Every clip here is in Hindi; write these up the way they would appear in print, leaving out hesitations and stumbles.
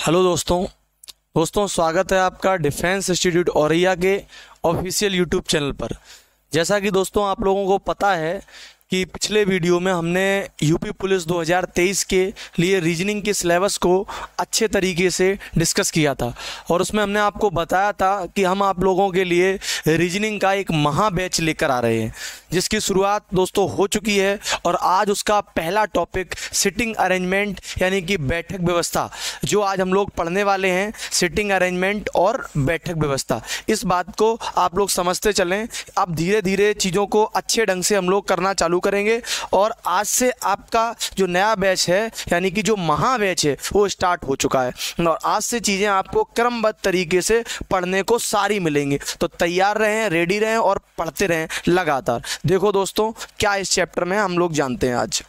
हेलो दोस्तों स्वागत है आपका डिफेंस इंस्टीट्यूट औरैया के ऑफिशियल यूट्यूब चैनल पर। जैसा कि दोस्तों आप लोगों को पता है कि पिछले वीडियो में हमने यूपी पुलिस 2023 के लिए रीजनिंग के सिलेबस को अच्छे तरीके से डिस्कस किया था और उसमें हमने आपको बताया था कि हम आप लोगों के लिए रीजनिंग का एक महा बैच लेकर आ रहे हैं, जिसकी शुरुआत दोस्तों हो चुकी है और आज उसका पहला टॉपिक सिटिंग अरेंजमेंट यानी कि बैठक व्यवस्था, जो आज हम लोग पढ़ने वाले हैं, सिटिंग अरेंजमेंट और बैठक व्यवस्था। इस बात को आप लोग समझते चलें। अब धीरे धीरे चीज़ों को अच्छे ढंग से हम लोग करना चालू करेंगे और आज से आपका जो नया बैच है यानी कि जो महा बैच है वो स्टार्ट हो चुका है और आज से चीज़ें आपको क्रमबद्ध तरीके से पढ़ने को सारी मिलेंगी। तो तैयार रहें, रेडी रहें और पढ़ते रहें लगातार। देखो दोस्तों क्या इस चैप्टर में हम लोग जानते हैं आज।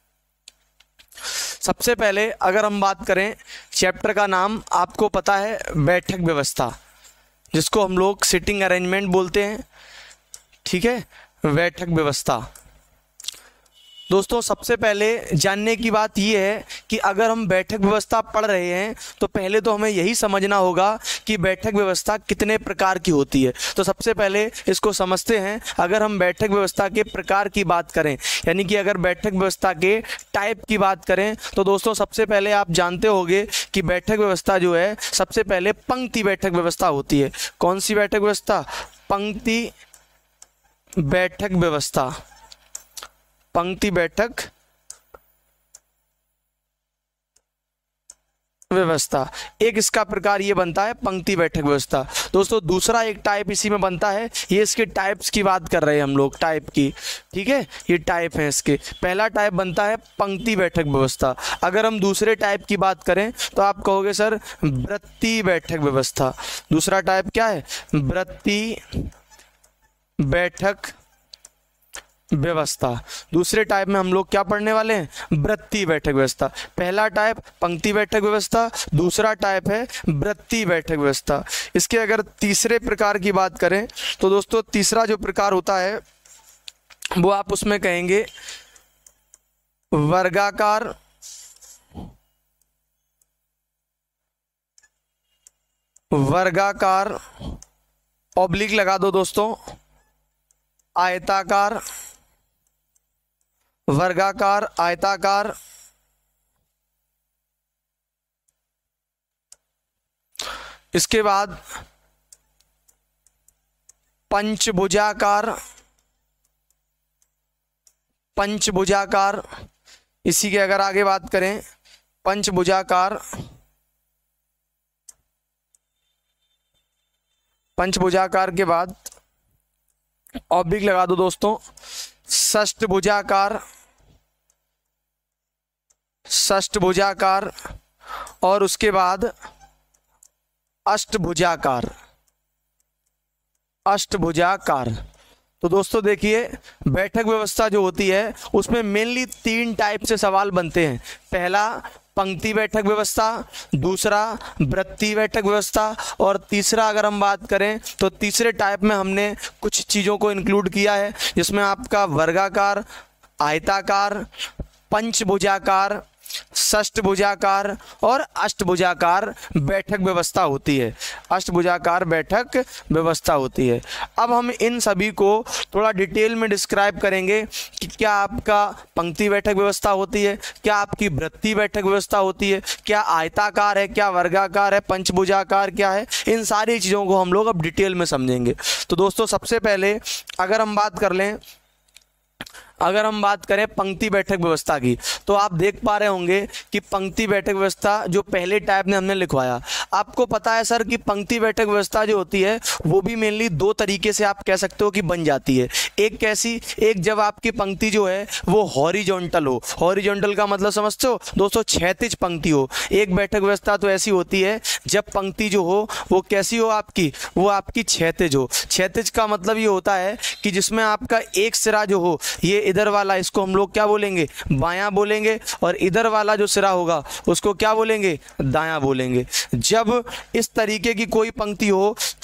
सबसे पहले अगर हम बात करें, चैप्टर का नाम आपको पता है बैठक व्यवस्था, जिसको हम लोग सिटिंग अरेंजमेंट बोलते हैं। ठीक है, बैठक व्यवस्था। दोस्तों सबसे पहले जानने की बात यह है कि अगर हम बैठक व्यवस्था पढ़ रहे हैं तो पहले तो हमें यही समझना होगा कि बैठक व्यवस्था कितने प्रकार की होती है। तो सबसे पहले इसको समझते हैं। अगर हम बैठक व्यवस्था के प्रकार की बात करें यानी कि अगर बैठक व्यवस्था के टाइप की बात करें तो दोस्तों सबसे पहले आप जानते होंगे कि बैठक व्यवस्था जो है सबसे पहले पंक्ति बैठक व्यवस्था होती है। कौन सी बैठक व्यवस्था? पंक्ति बैठक व्यवस्था। पंक्ति बैठक व्यवस्था एक इसका प्रकार ये बनता है, पंक्ति बैठक व्यवस्था। दोस्तों दूसरा एक टाइप इसी में बनता है, ये इसके टाइप्स की बात कर रहे हैं हम लोग, टाइप की। ठीक है, ये टाइप है इसके। पहला टाइप बनता है पंक्ति बैठक व्यवस्था। अगर हम दूसरे टाइप की बात करें तो आप कहोगे सर वृत्ति बैठक व्यवस्था। दूसरा टाइप क्या है? वृत्ति बैठक व्यवस्था। दूसरे टाइप में हम लोग क्या पढ़ने वाले हैं? वृत्ति बैठक व्यवस्था। पहला टाइप पंक्ति बैठक व्यवस्था, दूसरा टाइप है वृत्ति बैठक व्यवस्था। इसके अगर तीसरे प्रकार की बात करें तो दोस्तों तीसरा जो प्रकार होता है वो आप उसमें कहेंगे वर्गाकार ऑब्लिक लगा दो दोस्तों, आयताकार, वर्गाकार, आयताकार, इसके बाद पंचभुजाकार, पंचभुजाकार। इसी के अगर आगे बात करें पंचभुजाकार, पंचभुजाकार के बाद ऑब्लिक लगा दो दोस्तों, षष्ठभुजाकार, षष्ठभुजाकार और उसके बाद अष्टभुजाकार, अष्टभुजाकार। तो दोस्तों देखिए बैठक व्यवस्था जो होती है उसमें मेनली तीन टाइप से सवाल बनते हैं। पहला पंक्ति बैठक व्यवस्था, दूसरा वृत्ति बैठक व्यवस्था और तीसरा अगर हम बात करें तो तीसरे टाइप में हमने कुछ चीज़ों को इंक्लूड किया है, जिसमें आपका वर्गाकार, आयताकार, पंचभुजाकार, षष्ठभुजाकार और अष्टभुजाकार बैठक व्यवस्था होती है। अष्टभुजाकार बैठक व्यवस्था होती है। अब हम इन सभी को थोड़ा डिटेल में डिस्क्राइब करेंगे कि क्या आपका पंक्ति बैठक व्यवस्था होती है, क्या आपकी वृत्ति बैठक व्यवस्था होती है, क्या आयताकार है, क्या वर्गाकार है, पंचभुजाकार क्या है। इन सारी चीज़ों को हम लोग अब डिटेल में समझेंगे। तो दोस्तों सबसे पहले अगर हम बात कर लें, अगर हम बात करें पंक्ति बैठक व्यवस्था की तो आप देख पा रहे होंगे कि पंक्ति बैठक व्यवस्था जो पहले टाइप ने हमने लिखवाया। आपको पता है सर कि पंक्ति बैठक व्यवस्था जो होती है वो भी मेनली दो तरीके से आप कह सकते हो कि बन जाती है। एक कैसी? एक जब आपकी पंक्ति जो है वो हॉरिजॉन्टल हो। हॉरिजॉन्टल का मतलब समझते हो दोस्तों? क्षैतिज पंक्ति हो। एक बैठक व्यवस्था तो ऐसी होती है जब पंक्ति जो हो वो कैसी हो आपकी? वो आपकी क्षैतिज हो। क्षैतिज का मतलब ये होता है कि जिसमें आपका एक सिरा जो हो, ये इधर वाला, इसको हम लोग क्या बोलेंगे? बायां बोलेंगे और इधर वाला जो सिरा होगा उसको क्या बोलेंगे? दायां बोलेंगे। जब इस तरीके की कोई पंक्ति हो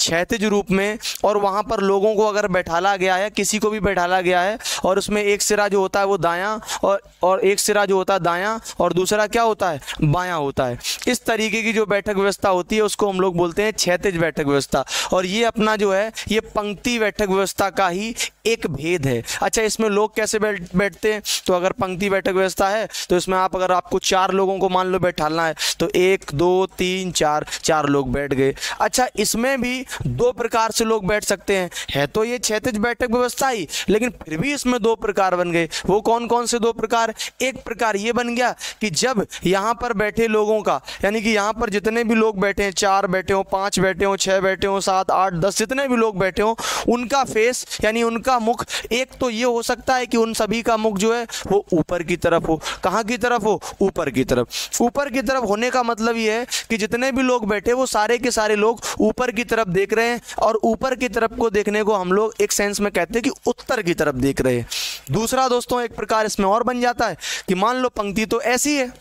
क्षैतिज रूप में, और वहाँ पर लोगों को अगर बैठाला गया है, किसी को भी बैठाला गया है, और उसमें एक सिरा जो होता है वो दायां और एक सिरा जो होता है दायां और दूसरा क्या होता है, बायां होता है। इस तरीके की जो बैठक व्यवस्था होती है उसको हम लोग बोलते हैं क्षैतिज बैठक व्यवस्था। और ये अपना जो है ये पंक्ति बैठक व्यवस्था का ही एक भेद है। अच्छा, इसमें लोग कैसे बैठते हैं, तो अगर पंक्ति बैठक व्यवस्था है तो इसमें अगर आपको 4 लोगों को मान लो बैठाना है तो 1 2 3 4 लोग बैठ गए। अच्छा, इसमें भी 2 प्रकार से लोग बैठ सकते हैं। है तो ये क्षैतिज बैठक व्यवस्था ही, लेकिन फिर भी इसमें 2 प्रकार बन गए। वो कौन कौन से 2 प्रकार? एक प्रकार ये बन गया कि जब यहाँ पर बैठे लोगों का, यानी कि यहाँ पर जितने भी लोग बैठे हैं, 4 बैठे हो, 5 बैठे हो, 6 बैठे हो, 7 8 10 जितने भी लोग बैठे हो, उनका फेस यानी उनका मुख, एक तो ये हो सकता है कि उन सभी का मुख जो है वो ऊपर की तरफ हो। कहाँ की तरफ हो? ऊपर की तरफ। ऊपर की तरफ होने का मतलब ये है कि जितने भी लोग बैठे वो सारे के सारे लोग ऊपर की तरफ देख रहे हैं, और ऊपर की तरफ को देखने को हम लोग एक सेंस में कहते हैं कि उत्तर की तरफ देख रहे हैं। दूसरा दोस्तों एक प्रकार इसमें और बन जाता है कि मान लो पंक्ति तो ऐसी है,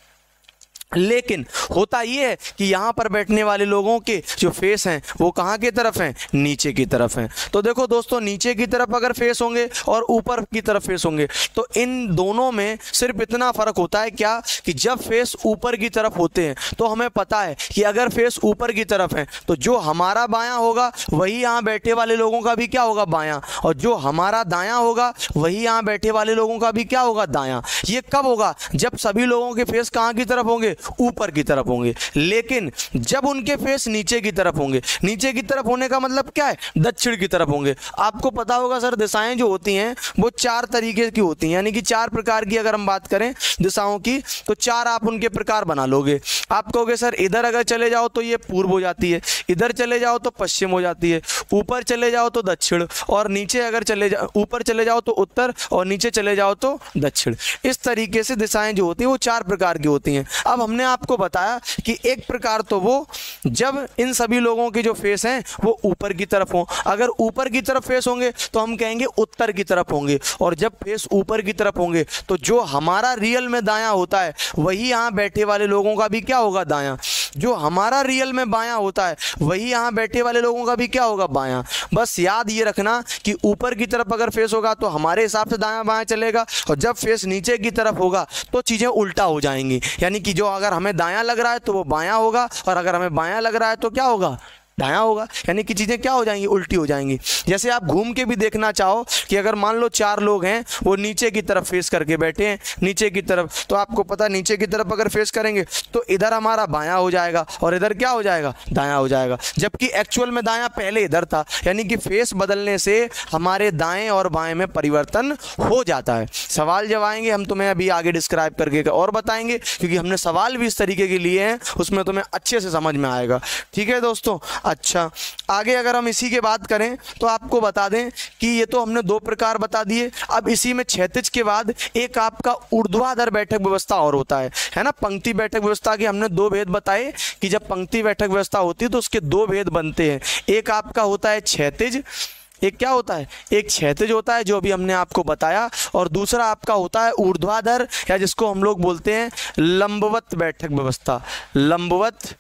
लेकिन होता ये है कि यहाँ पर बैठने वाले लोगों के जो फेस हैं वो कहाँ की तरफ हैं? नीचे की तरफ हैं। तो देखो दोस्तों, नीचे की तरफ अगर फेस होंगे और ऊपर की तरफ फेस होंगे तो इन दोनों में सिर्फ इतना फ़र्क होता है क्या, कि जब फेस ऊपर की तरफ होते हैं तो हमें पता है कि अगर फेस ऊपर की तरफ है तो जो हमारा बायां होगा वही यहाँ बैठे वाले लोगों का भी क्या होगा? बायां। और जो हमारा दायां होगा वही यहाँ बैठे वाले लोगों का भी क्या होगा? दायां। ये कब होगा? जब सभी लोगों के फेस कहाँ की तरफ होंगे? ऊपर की तरफ होंगे। लेकिन जब उनके फेस नीचे की तरफ होंगे, नीचे की तरफ होने का मतलब क्या है? दक्षिण की तरफ होंगे। आपको पता होगा सर, दिशाएं जो होती हैं वो 4 तरीके की होती हैं, यानी कि 4 प्रकार की अगर हम बात करें दिशाओं की तो 4 आप उनके प्रकार बना लोगे। आप कहोगे सर इधर अगर चले जाओ तो ये पूर्व हो जाती है, इधर चले जाओ तो पश्चिम हो जाती है, ऊपर चले जाओ तो दक्षिण, और नीचे अगर ऊपर चले जाओ तो उत्तर, और नीचे चले जाओ तो दक्षिण। इस तरीके से दिशाएं जो होती हैं वो 4 प्रकार की होती हैं। अब हमने आपको बताया कि एक प्रकार तो वो जब इन सभी लोगों के जो फेस हैं वो ऊपर की तरफ हों। अगर ऊपर की तरफ फेस होंगे तो हम कहेंगे उत्तर की तरफ होंगे, और जब फेस ऊपर की तरफ होंगे तो जो हमारा रियल में दायां होता है वही यहाँ बैठे वाले लोगों का भी क्या होगा? दायां। जो हमारा रियल में बायां होता है वही यहाँ बैठे वाले लोगों का भी क्या होगा? बायां। बस याद ये रखना कि ऊपर की तरफ अगर फेस होगा तो हमारे हिसाब से दायां बायां चलेगा, और जब फेस नीचे की तरफ होगा तो चीज़ें उल्टा हो जाएंगी। यानी कि जो अगर हमें दायां लग रहा है तो वो बायां होगा, और अगर हमें बायां लग रहा है तो क्या होगा? दायां होगा। यानी कि चीज़ें क्या हो जाएंगी? उल्टी हो जाएंगी। जैसे आप घूम के भी देखना चाहो कि अगर मान लो 4 लोग हैं वो नीचे की तरफ फेस करके बैठे हैं, नीचे की तरफ, तो आपको पता है नीचे की तरफ अगर फेस करेंगे तो इधर हमारा बायां हो जाएगा और इधर क्या हो जाएगा? दायां हो जाएगा। जबकि एक्चुअल में दायां पहले इधर था। यानी कि फेस बदलने से हमारे दाएं और बाएं में परिवर्तन हो जाता है। सवाल जब आएंगे हम तुम्हें अभी आगे डिस्क्राइब करके और बताएंगे, क्योंकि हमने सवाल भी इस तरीके के लिए हैं, उसमें तुम्हें अच्छे से समझ में आएगा। ठीक है दोस्तों। अच्छा, आगे अगर हम इसी के बात करें तो आपको बता दें कि ये तो हमने 2 प्रकार बता दिए। अब इसी में क्षैतिज के बाद एक आपका ऊर्ध्वाधर बैठक व्यवस्था और होता है ना। पंक्ति बैठक व्यवस्था के हमने 2 भेद बताए कि जब पंक्ति बैठक व्यवस्था होती है तो उसके 2 भेद बनते हैं। एक आपका होता है क्षैतिज, एक क्या होता है? एक क्षैतिज होता है जो अभी हमने आपको बताया, और दूसरा आपका होता है ऊर्ध्वाधर, या जिसको हम लोग बोलते हैं लंबवत बैठक व्यवस्था। लंबवत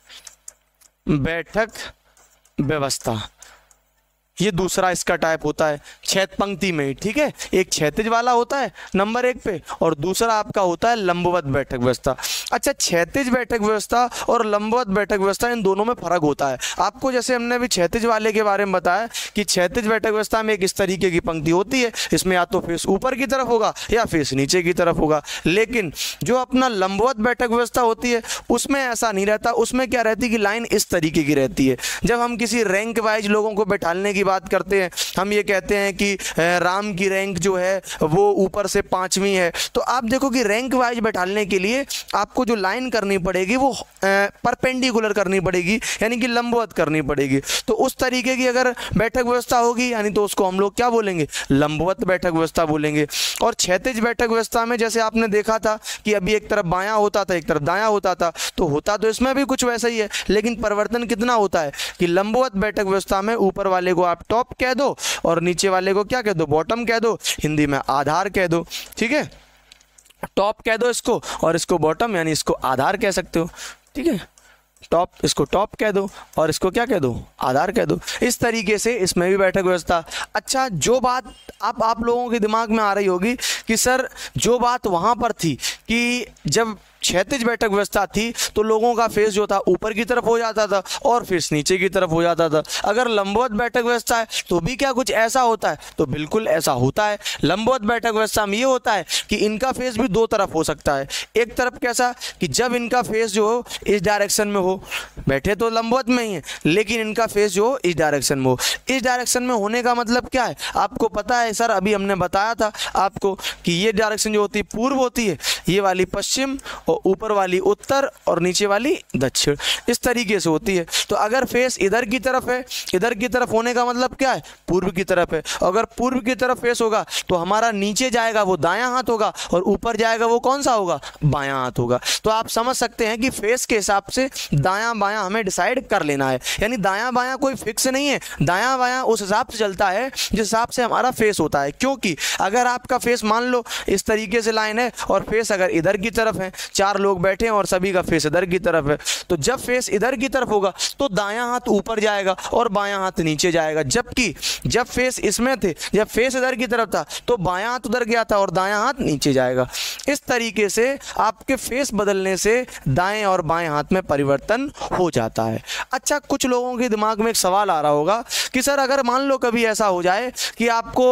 बैठक व्यवस्था, ये दूसरा इसका टाइप होता है क्षैत पंक्ति में। ठीक है, एक क्षैतिज वाला होता है नंबर 1 पे, और दूसरा आपका होता है लंबवत बैठक व्यवस्था। अच्छा, क्षैतिज बैठक व्यवस्था और लंबवत बैठक व्यवस्था, इन दोनों में फर्क होता है। आपको जैसे हमने अभी क्षैतिज वाले के बारे में बताया कि क्षैतिज बैठक व्यवस्था में एक इस तरीके की पंक्ति होती है, इसमें या तो फेस ऊपर की तरफ होगा या फेस नीचे की तरफ होगा। लेकिन जो अपना लंबवत बैठक व्यवस्था होती है उसमें ऐसा नहीं रहता। उसमें क्या रहती है कि लाइन इस तरीके की रहती है। जब हम किसी रैंक वाइज लोगों को बैठाने की बात करते हैं, हम ये कहते हैं कि राम की रैंक जो है वो ऊपर से 5वीं है, तो आप देखो कि रैंक वाइज बैठाने के लिए आपको जो लाइन करनी पड़ेगी वो परपेंडिकुलर करनी पड़ेगी, यानी कि लंबवत करनी पड़ेगी। तो उस तरीके की अगर बैठक व्यवस्था होगी यानी तो उसको हम लोग क्या बोलेंगे? लंबवत बैठक व्यवस्था बोलेंगे। और क्षैतिज बैठक व्यवस्था में जैसे आपने देखा था कि अभी एक तरफ बायां होता था एक तरफ दायां होता था, तो होता तो इसमें भी कुछ वैसा ही है, लेकिन परिवर्तन कितना होता है कि लंबवत बैठक व्यवस्था में ऊपर वाले को आप टॉप कह दो और नीचे वाले को क्या कह दो? बॉटम कह दो, हिंदी में आधार कह दो। ठीक है, टॉप कह दो इसको और इसको बॉटम, यानी इसको आधार कह सकते हो। ठीक है, टॉप, इसको टॉप कह दो और इसको क्या कह दो, आधार कह दो। इस तरीके से इसमें भी बैठक व्यवस्था। अच्छा, जो बात आप लोगों के दिमाग में आ रही होगी कि सर जो बात वहाँ पर थी कि जब क्षैतिज बैठक व्यवस्था थी तो लोगों का फेस जो था ऊपर की तरफ हो जाता था और फेस नीचे की तरफ हो जाता था, अगर लंबवत बैठक व्यवस्था है तो भी क्या कुछ ऐसा होता है? तो बिल्कुल ऐसा होता है। लंबवत बैठक व्यवस्था में ये होता है कि इनका फेस भी दो तरफ हो सकता है। एक तरफ कैसा कि जब इनका फेस जो हो इस डायरेक्शन में हो, बैठे तो लंबवत में ही है लेकिन इनका फेस जो हो इस डायरेक्शन में हो। इस डायरेक्शन में होने का मतलब क्या है आपको पता है? सर अभी हमने बताया था आपको कि ये डायरेक्शन जो होती है पूर्व होती है, ये वाली पश्चिम, और ऊपर वाली उत्तर और नीचे वाली दक्षिण, इस तरीके से होती है। तो अगर फेस इधर की तरफ है, इधर की तरफ होने का मतलब क्या है? पूर्व की तरफ है। अगर पूर्व की तरफ फेस होगा तो हमारा नीचे जाएगा वो दायां हाथ होगा और ऊपर जाएगा वो कौन सा होगा? बायां हाथ होगा। तो आप समझ सकते हैं कि फेस के हिसाब से दायां बायां हमें डिसाइड कर लेना है, यानी दायां बायां कोई फिक्स नहीं है, दायां बायां उस हिसाब से चलता है जिस हिसाब से हमारा फेस होता है। क्योंकि अगर आपका फेस मान लो इस तरीके से लाइन है और फेस अगर इधर की तरफ है, चार लोग बैठे हैं और सभी का फेस इधर की तरफ है, तो जब फेस इधर की तरफ होगा तो दायां हाथ ऊपर जाएगा और बायां हाथ नीचे जाएगा। जबकि जब फेस इसमें थे, जब फेस इधर की तरफ था तो बायां हाथ उधर गया था और दायां हाथ नीचे जाएगा। इस तरीके से आपके फेस बदलने से दाएं और बाएं हाथ में परिवर्तन हो जाता है। अच्छा, कुछ लोगों के दिमाग में एक सवाल आ रहा होगा कि सर अगर मान लो कभी ऐसा हो जाए कि आपको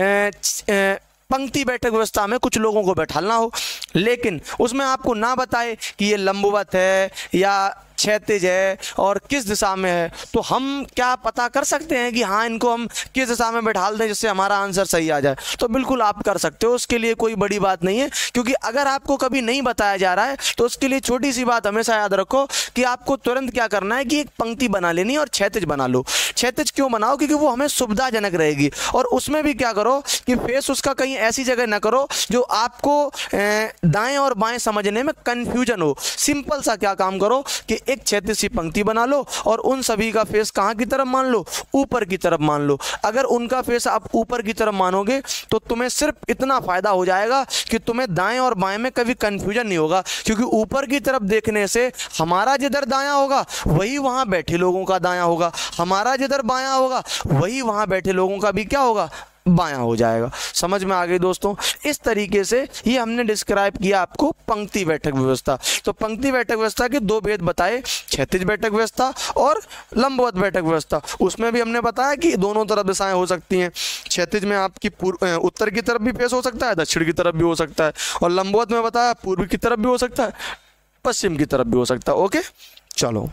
पंक्ति बैठक व्यवस्था में कुछ लोगों को बैठालना हो लेकिन उसमें आपको ना बताए कि ये लंबवत है या क्षैतिज है और किस दिशा में है, तो हम क्या पता कर सकते हैं कि हाँ इनको हम किस दिशा में बैठाल दें जिससे हमारा आंसर सही आ जाए? तो बिल्कुल आप कर सकते हो, उसके लिए कोई बड़ी बात नहीं है। क्योंकि अगर आपको कभी नहीं बताया जा रहा है तो उसके लिए छोटी सी बात हमेशा याद रखो कि आपको तुरंत क्या करना है कि एक पंक्ति बना लेनी और क्षैतिज बना लो। क्षैतिज क्यों बनाओ? क्योंकि वो हमें सुविधाजनक रहेगी। और उसमें भी क्या करो कि फेस उसका कहीं ऐसी जगह ना करो जो आपको दाएं और बाएं समझने में कंफ्यूजन हो। सिंपल सा क्या काम करो कि एक क्षैतिज सी पंक्ति बना लो और उन सभी का फेस कहाँ की तरफ मान लो? ऊपर की तरफ मान लो। अगर उनका फेस आप ऊपर की तरफ मानोगे तो तुम्हें सिर्फ इतना फायदा हो जाएगा कि तुम्हें दाएं और बाएं में कभी कंफ्यूजन नहीं होगा। क्योंकि ऊपर की तरफ देखने से हमारा जिधर दायां होगा वही वहां बैठे लोगों का दायां होगा, हमारा जिधर बायां होगा वही वहां बैठे लोगों का भी क्या होगा? बायां हो जाएगा। समझ में आ गई दोस्तों? इस तरीके से ये हमने डिस्क्राइब किया आपको पंक्ति बैठक व्यवस्था। तो पंक्ति बैठक व्यवस्था के दो भेद बताए, क्षैतिज बैठक व्यवस्था और लंबवत बैठक व्यवस्था। उसमें भी हमने बताया कि दोनों तरफ दिशाएं हो सकती हैं। क्षैतिज में आपकी उत्तर की तरफ भी फेस हो सकता है, दक्षिण की तरफ भी हो सकता है, और लंबवत में बताया पूर्व की तरफ भी हो सकता है, पश्चिम की तरफ भी हो सकता है। ओके, चलो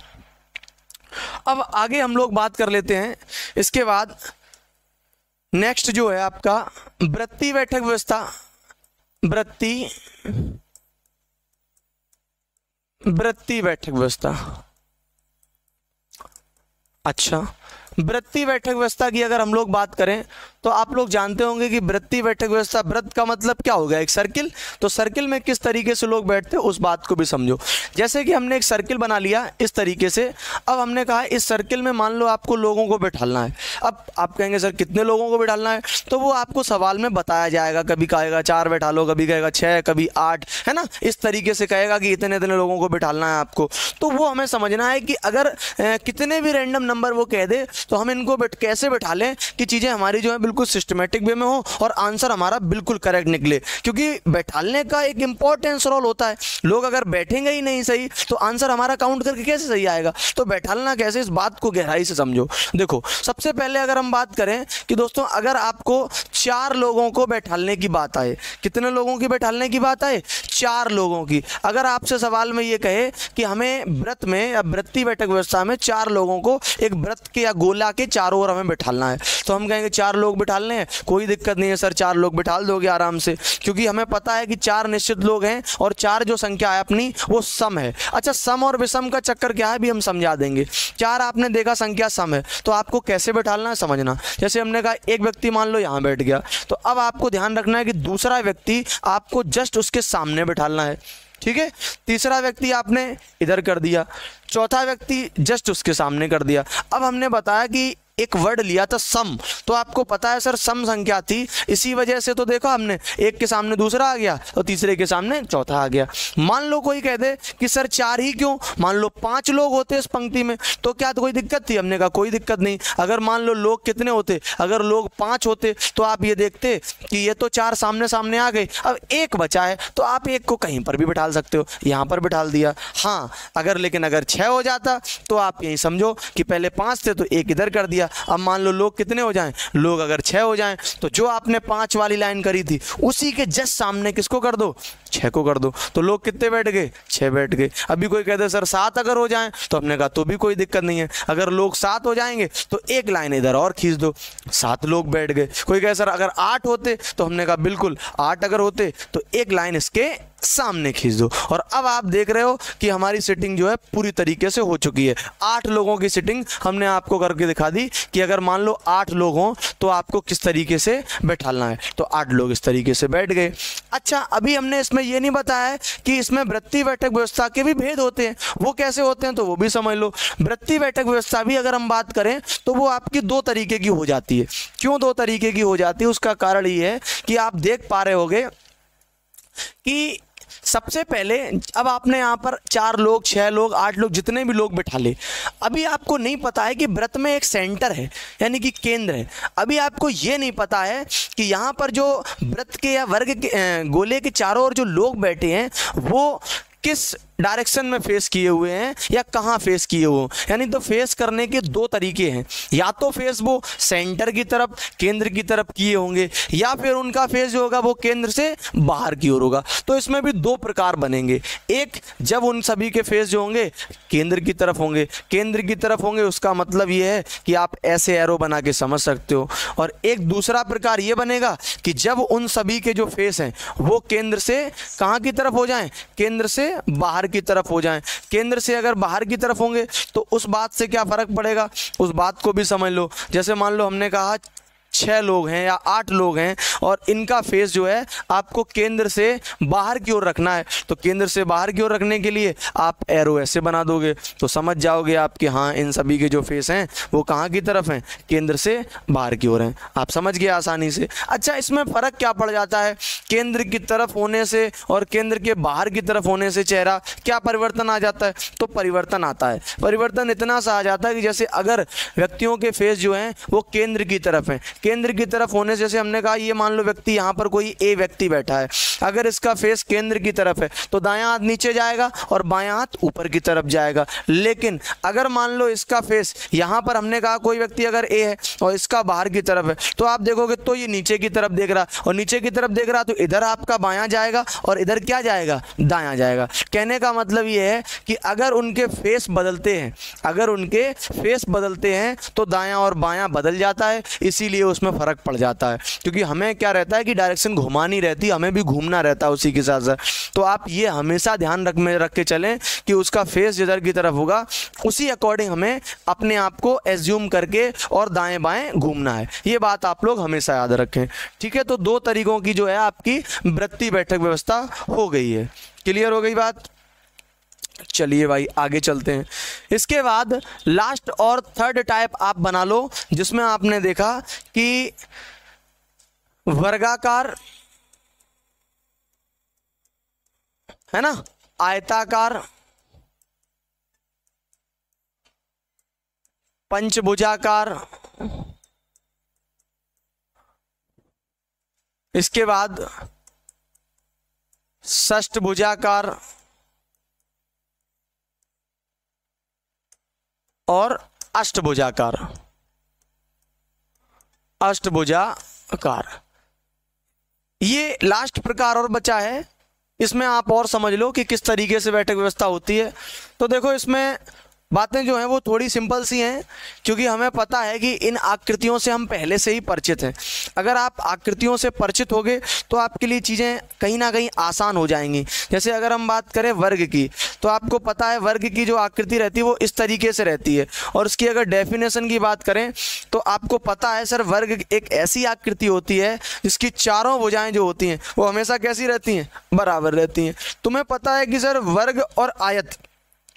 अब आगे हम लोग बात कर लेते हैं। इसके बाद नेक्स्ट जो है आपका वृत्तीय बैठक व्यवस्था। वृत्तीय बैठक व्यवस्था। अच्छा, वृत्तीय बैठक व्यवस्था की अगर हम लोग बात करें तो आप लोग जानते होंगे कि वृत्तीय बैठक व्यवस्था, वृत्त का मतलब क्या हो गया? एक सर्किल। तो सर्किल में किस तरीके से लोग बैठते हैं उस बात को भी समझो। जैसे कि हमने एक सर्किल बना लिया इस तरीके से। अब हमने कहा इस सर्किल में मान लो आपको लोगों को बैठालना है। अब आप कहेंगे सर कितने लोगों को बैठालना है? तो वो आपको सवाल में बताया जाएगा। कभी कहेगा 4 बैठा लो, कभी कहेगा 6, कभी 8, है ना? इस तरीके से कहेगा कि इतने इतने लोगों को बैठालना है आपको। तो वो हमें समझना है कि अगर कितने भी रैंडम नंबर वो कह दे तो हम इनको कैसे बैठा लें कि चीज़ें हमारी जो है बिल्कुल सिस्टमेटिक वे में हो और आंसर हमारा बिल्कुल करेक्ट निकले। क्योंकि बैठालने का एक इंपॉर्टेंस रोल होता है। लोग अगर बैठेंगे ही नहीं सही तो आंसर हमारा काउंट करके कैसे सही आएगा? तो बैठालना कैसे, इस बात को गहराई से समझो। देखो, सबसे पहले अगर हम बात करें कि दोस्तों अगर आपको 4 लोगों को बैठालने की बात आए, कितने लोगों की बैठालने की बात आए? 4 लोगों की। अगर आपसे सवाल में ये कहे कि हमें व्रत में या वृत्तीय बैठक व्यवस्था में 4 लोगों को एक व्रत के या गोला के चारों ओर हमें बैठालना है, तो हम कहेंगे 4 लोग बैठालने हैं, कोई दिक्कत नहीं है सर, 4 लोग बैठाल दोगे आराम से। क्योंकि हमें पता है कि 4 निश्चित लोग हैं और 4 जो संख्या है अपनी वो सम है। अच्छा, सम और विषम का चक्कर क्या है भी हम समझा देंगे। 4 आपने देखा संख्या सम है तो आपको कैसे बैठालना है समझना। जैसे हमने कहा एक व्यक्ति मान लो यहाँ बैठ गया, तो अब आपको ध्यान रखना है कि दूसरा व्यक्ति आपको जस्ट उसके सामने बैठालना है। ठीक है, तीसरा व्यक्ति आपने इधर कर दिया, चौथा व्यक्ति जस्ट उसके सामने कर दिया। अब हमने बताया कि एक वर्ड लिया था सम, तो आपको पता है सर सम संख्या थी, इसी वजह से तो देखो हमने एक के सामने दूसरा आ गया और तीसरे के सामने चौथा आ गया। मान लो कोई कह दे कि सर 4 ही क्यों, मान लो 5 लोग होते इस पंक्ति में, तो क्या तो कोई दिक्कत थी? हमने कहा कोई दिक्कत नहीं। अगर मान लो लोग कितने होते, अगर लोग 5 होते तो आप ये देखते कि ये तो 4 सामने सामने आ गए, अब एक बचा है तो आप एक को कहीं पर भी बिठा सकते हो, यहाँ पर बिठा दिया। हाँ अगर लेकिन अगर 6 हो जाता तो आप यही समझो कि पहले 5 थे तो एक इधर कर दिया। अब मान लो लोग कितने हो जाएं, लोग अगर 6 हो जाएं तो जो आपने 5 वाली लाइन करी थी उसी के जस्ट सामने किसको कर दो, 6 को कर दो। तो लोग कितने बैठ गए, 6 बैठ गए। अभी कोई कहते सर 7 अगर हो जाएं, तो हमने कहा तो भी कोई दिक्कत नहीं है, अगर लोग 7 हो जाएंगे तो एक लाइन इधर और खींच दो, 7 लोग बैठ गए। कोई कहे सर अगर 8 होते, तो हमने कहा बिल्कुल 8 अगर होते तो एक लाइन इसके सामने खींच दो। और अब आप देख रहे हो कि हमारी सिटिंग जो है पूरी तरीके से हो चुकी है। 8 लोगों की सिटिंग हमने आपको करके दिखा दी कि अगर मान लो 8 लोग हों तो आपको किस तरीके से बैठाना है। तो 8 लोग इस तरीके से बैठ गए। अच्छा अभी हमने इसमें यह नहीं बताया है कि इसमें वृत्तीय बैठक व्यवस्था के भी भेद होते हैं, वो कैसे होते हैं तो वो भी समझ लो। वृत्तीय बैठक व्यवस्था भी अगर हम बात करें तो वो आपकी 2 तरीके की हो जाती है। क्यों 2 तरीके की हो जाती है, उसका कारण ये है कि आप देख पा रहे होगे कि सबसे पहले अब आपने यहाँ पर 4 लोग 6 लोग 8 लोग जितने भी लोग बिठा ले, अभी आपको नहीं पता है कि वृत्त में एक सेंटर है यानी कि केंद्र है। अभी आपको ये नहीं पता है कि यहाँ पर जो वृत्त के या वर्ग के गोले के चारों ओर जो लोग बैठे हैं वो किस डायरेक्शन में फेस किए हुए हैं या कहाँ फेस किए हुए। यानी तो फेस करने के 2 तरीके हैं, या तो फेस वो सेंटर की तरफ केंद्र की तरफ किए होंगे, या फिर उनका फेस जो होगा वो केंद्र से बाहर की ओर होगा। तो इसमें भी 2 प्रकार बनेंगे। एक जब उन सभी के फेस जो होंगे केंद्र की तरफ होंगे, केंद्र की तरफ होंगे उसका मतलब ये है कि आप ऐसे एरो बना के समझ सकते हो। और एक दूसरा प्रकार ये बनेगा कि जब उन सभी के जो फेस हैं वो केंद्र से कहाँ की तरफ हो जाएं, केंद्र से बाहर की तरफ हो जाएं। केंद्र से अगर बाहर की तरफ होंगे तो उस बात से क्या फर्क पड़ेगा, उस बात को भी समझ लो। जैसे मान लो हमने कहा 6 लोग हैं या 8 लोग हैं और इनका फेस जो है आपको केंद्र से बाहर की ओर रखना है, तो केंद्र से बाहर की ओर रखने के लिए आप एरो ऐसे बना दोगे तो समझ जाओगे आप कि हाँ इन सभी के जो फेस हैं वो कहाँ की तरफ हैं, केंद्र से बाहर की ओर हैं। आप समझ गए आसानी से। अच्छा इसमें फ़र्क क्या पड़ जाता है, केंद्र की तरफ होने से और केंद्र के बाहर की तरफ होने से चेहरा क्या परिवर्तन आ जाता है, तो परिवर्तन आता है। परिवर्तन इतना सा आ जाता है कि जैसे अगर व्यक्तियों के फेस जो हैं वो केंद्र की तरफ हैं, केंद्र की तरफ होने से जैसे हमने कहा ये मान लो व्यक्ति यहाँ पर कोई ए व्यक्ति बैठा है, अगर इसका फेस केंद्र की तरफ है तो दायां हाथ नीचे जाएगा और बायां हाथ ऊपर की तरफ जाएगा। लेकिन अगर मान लो इसका फेस यहाँ पर हमने कहा कोई व्यक्ति अगर ए है और इसका बाहर की तरफ है तो आप देखोगे तो ये नीचे की तरफ देख रहा और नीचे की तरफ देख रहा तो इधर आपका बायां जाएगा और इधर क्या जाएगा, दायां जाएगा। कहने का मतलब ये है कि अगर उनके फेस बदलते हैं, अगर उनके फेस बदलते हैं तो दायां और बायां बदल जाता है, इसीलिए उसमें फ़र्क पड़ जाता है। क्योंकि हमें क्या रहता है कि डायरेक्शन घुमानी रहती, हमें भी घूमना रहता है उसी के साथ साथ। तो आप ये हमेशा ध्यान रख के चलें कि उसका फेस जिधर की तरफ होगा उसी अकॉर्डिंग हमें अपने आप को एज्यूम करके और दाएं बाएं घूमना है। ये बात आप लोग हमेशा याद रखें, ठीक है। तो 2 तरीकों की जो है आपकी वृत्तीय बैठक व्यवस्था हो गई है। क्लियर हो गई बात। चलिए भाई आगे चलते हैं। इसके बाद लास्ट और थर्ड टाइप आप बना लो जिसमें आपने देखा कि वर्गाकार है ना, आयताकार, पंचभुजाकार, इसके बाद षष्ठभुजाकार और अष्टभुजाकार। अष्टभुजाकार ये लास्ट प्रकार और बचा है। इसमें आप और समझ लो कि किस तरीके से बैठक व्यवस्था होती है। तो देखो इसमें बातें जो हैं वो थोड़ी सिंपल सी हैं क्योंकि हमें पता है कि इन आकृतियों से हम पहले से ही परिचित हैं। अगर आप आकृतियों से परिचित होगे तो आपके लिए चीज़ें कहीं ना कहीं आसान हो जाएंगी। जैसे अगर हम बात करें वर्ग की तो आपको पता है वर्ग की जो आकृति रहती है वो इस तरीके से रहती है। और उसकी अगर डेफिनेशन की बात करें तो आपको पता है सर वर्ग एक ऐसी आकृति होती है जिसकी चारों भुजाएं जो होती हैं वो हमेशा कैसी रहती हैं, बराबर रहती हैं। तुम्हें पता है कि सर वर्ग और आयत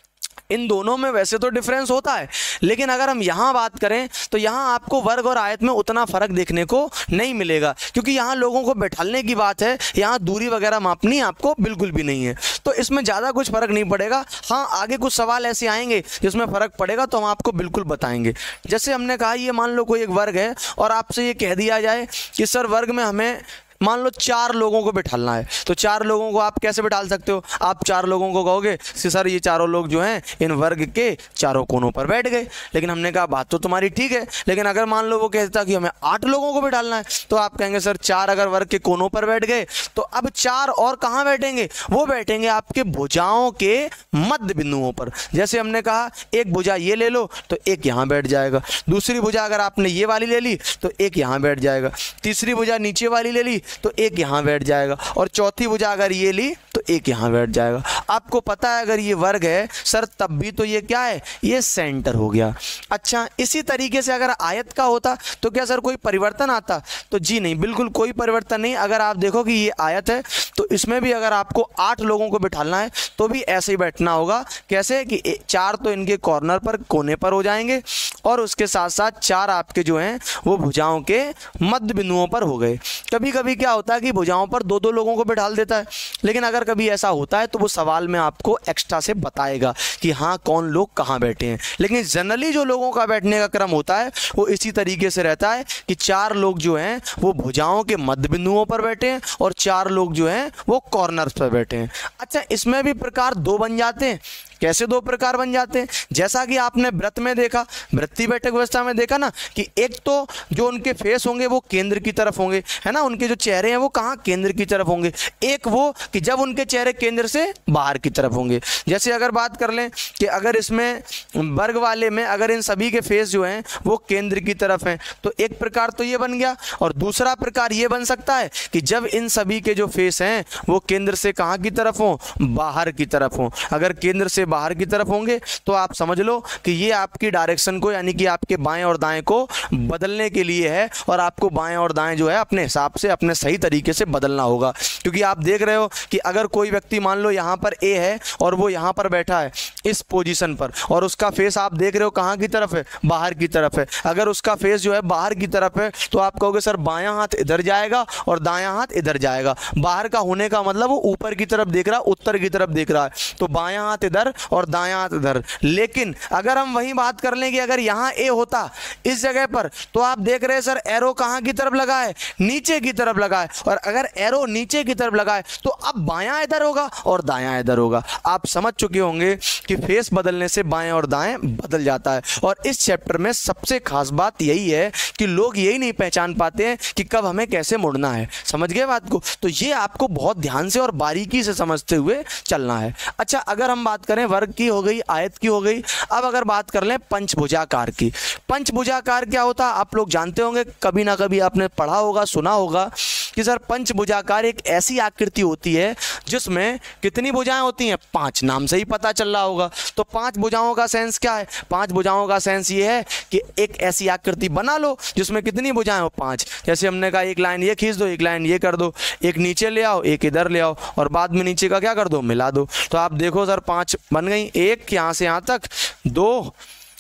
इन दोनों में वैसे तो डिफरेंस होता है, लेकिन अगर हम यहाँ बात करें तो यहाँ आपको वर्ग और आयत में उतना फर्क देखने को नहीं मिलेगा, क्योंकि यहाँ लोगों को बैठालने की बात है, यहाँ दूरी वगैरह मापनी आपको बिल्कुल भी नहीं है, तो इसमें ज़्यादा कुछ फर्क नहीं पड़ेगा। हाँ, आगे कुछ सवाल ऐसे आएंगे जिसमें फ़र्क पड़ेगा तो हम आपको बिल्कुल बताएंगे। जैसे हमने कहा, ये मान लो कोई एक वर्ग है और आपसे ये कह दिया जाए कि सर वर्ग में हमें मान लो 4 लोगों को बिठालना है, तो 4 लोगों को आप कैसे बिठाल सकते हो? आप 4 लोगों को कहोगे कि सर ये चारों लोग जो हैं इन वर्ग के चारों कोनों पर बैठ गए। लेकिन हमने कहा बात तो तुम्हारी ठीक है, लेकिन अगर मान लो वो कहता कि हमें 8 लोगों को बिठालना है, तो आप कहेंगे सर 4 अगर वर्ग के कोनों पर बैठ गए तो अब 4 और कहाँ बैठेंगे? वो बैठेंगे आपके भुजाओं के मध्य बिंदुओं पर। जैसे हमने कहा एक भुजा ये ले लो तो एक यहाँ बैठ जाएगा, दूसरी भुजा अगर आपने ये वाली ले ली तो एक यहाँ बैठ जाएगा, तीसरी भुजा नीचे वाली ले ली तो एक यहाँ बैठ जाएगा, और चौथी भुजा अगर ये ली तो एक यहाँ बैठ जाएगा। आपको पता है अगर ये वर्ग है सर तब भी तो ये क्या है? ये सेंटर हो गया। अच्छा, इसी तरीके से अगर आयत का होता तो क्या सर कोई परिवर्तन आता? तो जी नहीं, बिल्कुल कोई परिवर्तन नहीं। अगर आप देखो कि ये आयत है तो इसमें भी अगर आपको 8 लोगों को बिठाना है तो भी ऐसे ही बैठना होगा। कैसे कि 4 तो इनके कॉर्नर पर, कोने पर हो जाएंगे, और उसके साथ साथ 4 आपके जो हैं वो भुजाओं के मध्य बिंदुओं पर हो गए। कभी कभी क्या होता है कि भुजाओं पर 2-2 लोगों को बिठाल देता है, लेकिन अगर कभी ऐसा होता है तो वो सवाल में आपको एक्स्ट्रा से बताएगा कि हाँ कौन लोग कहाँ बैठे हैं। लेकिन जनरली जो लोगों का बैठने का क्रम होता है वो इसी तरीके से रहता है कि 4 लोग जो हैं वो भुजाओं के मध्य बिंदुओं पर बैठे हैं और 4 लोग जो हैं वो कॉर्नर्स पर बैठे हैं। अच्छा, इसमें भी प्रकार 2 बन जाते हैं। कैसे 2 प्रकार बन जाते हैं? जैसा कि आपने व्रत में देखा, वृत्तीय बैठक व्यवस्था में देखा ना कि एक तो जो उनके फेस होंगे वो केंद्र की तरफ होंगे, है ना, उनके जो चेहरे हैं वो कहाँ? केंद्र की तरफ होंगे। एक वो कि जब उनके चेहरे केंद्र से बाहर की तरफ होंगे। जैसे अगर बात कर लें कि अगर इसमें वर्ग वाले में अगर इन सभी के फेस जो हैं वो केंद्र की तरफ हैं, तो एक प्रकार तो ये बन गया, और दूसरा प्रकार ये बन सकता है कि जब इन सभी के जो फेस हैं वो केंद्र से कहाँ की तरफ हों? बाहर की तरफ हों। अगर केंद्र से बाहर की तरफ होंगे तो आप समझ लो कि ये आपकी डायरेक्शन को, यानी कि आपके बाएं और दाएं को बदलने के लिए है, और आपको बाएं और दाएं जो है अपने हिसाब से अपने सही तरीके से बदलना होगा। क्योंकि आप देख रहे हो कि अगर कोई व्यक्ति मान लो यहाँ पर ए है और वो यहाँ पर बैठा है इस पोजीशन पर, और उसका फेस आप देख रहे हो कहाँ की तरफ है? बाहर की तरफ है। अगर उसका फेस जो है बाहर की तरफ है तो आप कहोगे सर बायां हाथ इधर जाएगा और दायां हाथ इधर जाएगा। बाहर का होने का मतलब वो ऊपर की तरफ देख रहा है, उत्तर की तरफ देख रहा है, तो बायां हाथ इधर और दायां हाथ इधर। लेकिन अगर हम वही बात कर लें कि अगर यहाँ ए होता इस जगह पर, तो आप देख रहे हैं सर एरो कहाँ की तरफ लगा है? नीचे की तरफ लगा है, और अगर एरो नीचे की तरफ लगा है तो अब बायां इधर होगा और दायां इधर होगा। आप समझ चुके होंगे कि फेस बदलने से बाएं और दाएं बदल जाता है। और इस चैप्टर में सबसे खास बात यही है कि लोग यही नहीं पहचान पाते हैं कि कब हमें कैसे मुड़ना है। समझ गए बात को? तो ये आपको बहुत ध्यान से और बारीकी से समझते हुए चलना है। अच्छा, अगर हम बात करें वर्ग की हो गई, आयत की हो गई, अब अगर बात कर लें पंचभुजाकार की। पंचभुजाकार क्या होता है आप लोग जानते होंगे, कभी ना कभी आपने पढ़ा होगा, सुना होगा कि सर पंचभुजाकार एक ऐसी आकृति होती है जिसमें कितनी भुजाएं होती हैं? 5। नाम से ही पता चल रहा होगा। तो 5 भुजाओं का सेंस क्या है? 5 भुजाओं का सेंस ये है कि एक ऐसी आकृति बना लो जिसमें कितनी भुजाएं हो? 5। जैसे हमने कहा एक लाइन ये खींच दो, एक लाइन ये कर दो, एक नीचे ले आओ, एक इधर ले आओ, और बाद में नीचे का क्या कर दो? मिला दो। तो आप देखो सर 5 बन गई, एक यहाँ से यहाँ तक, 2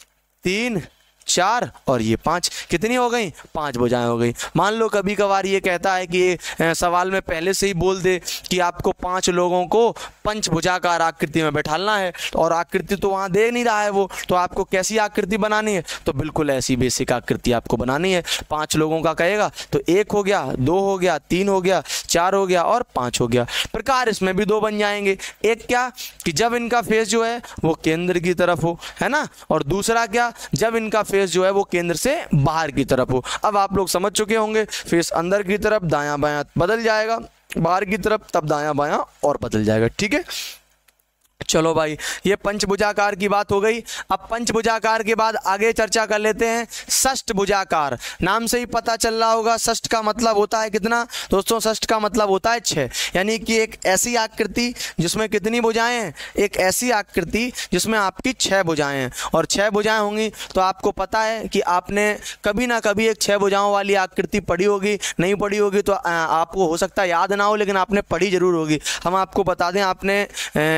3 4 और ये 5, कितनी हो गई? 5 भुजाएं हो गई। मान लो कभी कभार ये कहता है कि ये सवाल में पहले से ही बोल दे कि आपको 5 लोगों को पंचभुजाकार आकृति में बैठालना है, और आकृति तो वहाँ दे नहीं रहा है वो, तो आपको कैसी आकृति बनानी है? तो बिल्कुल ऐसी बेसिक आकृति आपको बनानी है। 5 लोगों का कहेगा तो 1 हो गया, 2 हो गया, 3 हो गया, 4 हो गया और 5 हो गया। प्रकार इसमें भी 2 बन जाएंगे। एक क्या कि जब इनका फेस जो है वो केंद्र की तरफ हो, है ना, और दूसरा क्या, जब इनका फेस जो है वो केंद्र से बाहर की तरफ हो। अब आप लोग समझ चुके होंगे, फेस अंदर की तरफ दायां बायां बदल जाएगा, बाहर की तरफ तब दायां बायां और बदल जाएगा। ठीक है, चलो भाई, ये पंचभुजाकार की बात हो गई। अब पंचभुजाकार के बाद आगे चर्चा कर लेते हैं षष्ठभुजाकार। नाम से ही पता चल रहा होगा षष्ठ का मतलब होता है कितना दोस्तों? षष्ठ का मतलब होता है 6, यानी कि एक ऐसी आकृति जिसमें कितनी भुजाएं हैं? एक ऐसी आकृति जिसमें आपकी 6 भुजाएं हैं, और 6 भुजाएं होंगी तो आपको पता है कि आपने कभी ना कभी एक 6 भुजाओं वाली आकृति पढ़ी होगी। नहीं पढ़ी होगी तो आपको हो सकता है याद ना हो, लेकिन आपने पढ़ी जरूर होगी। हम आपको बता दें, आपने 11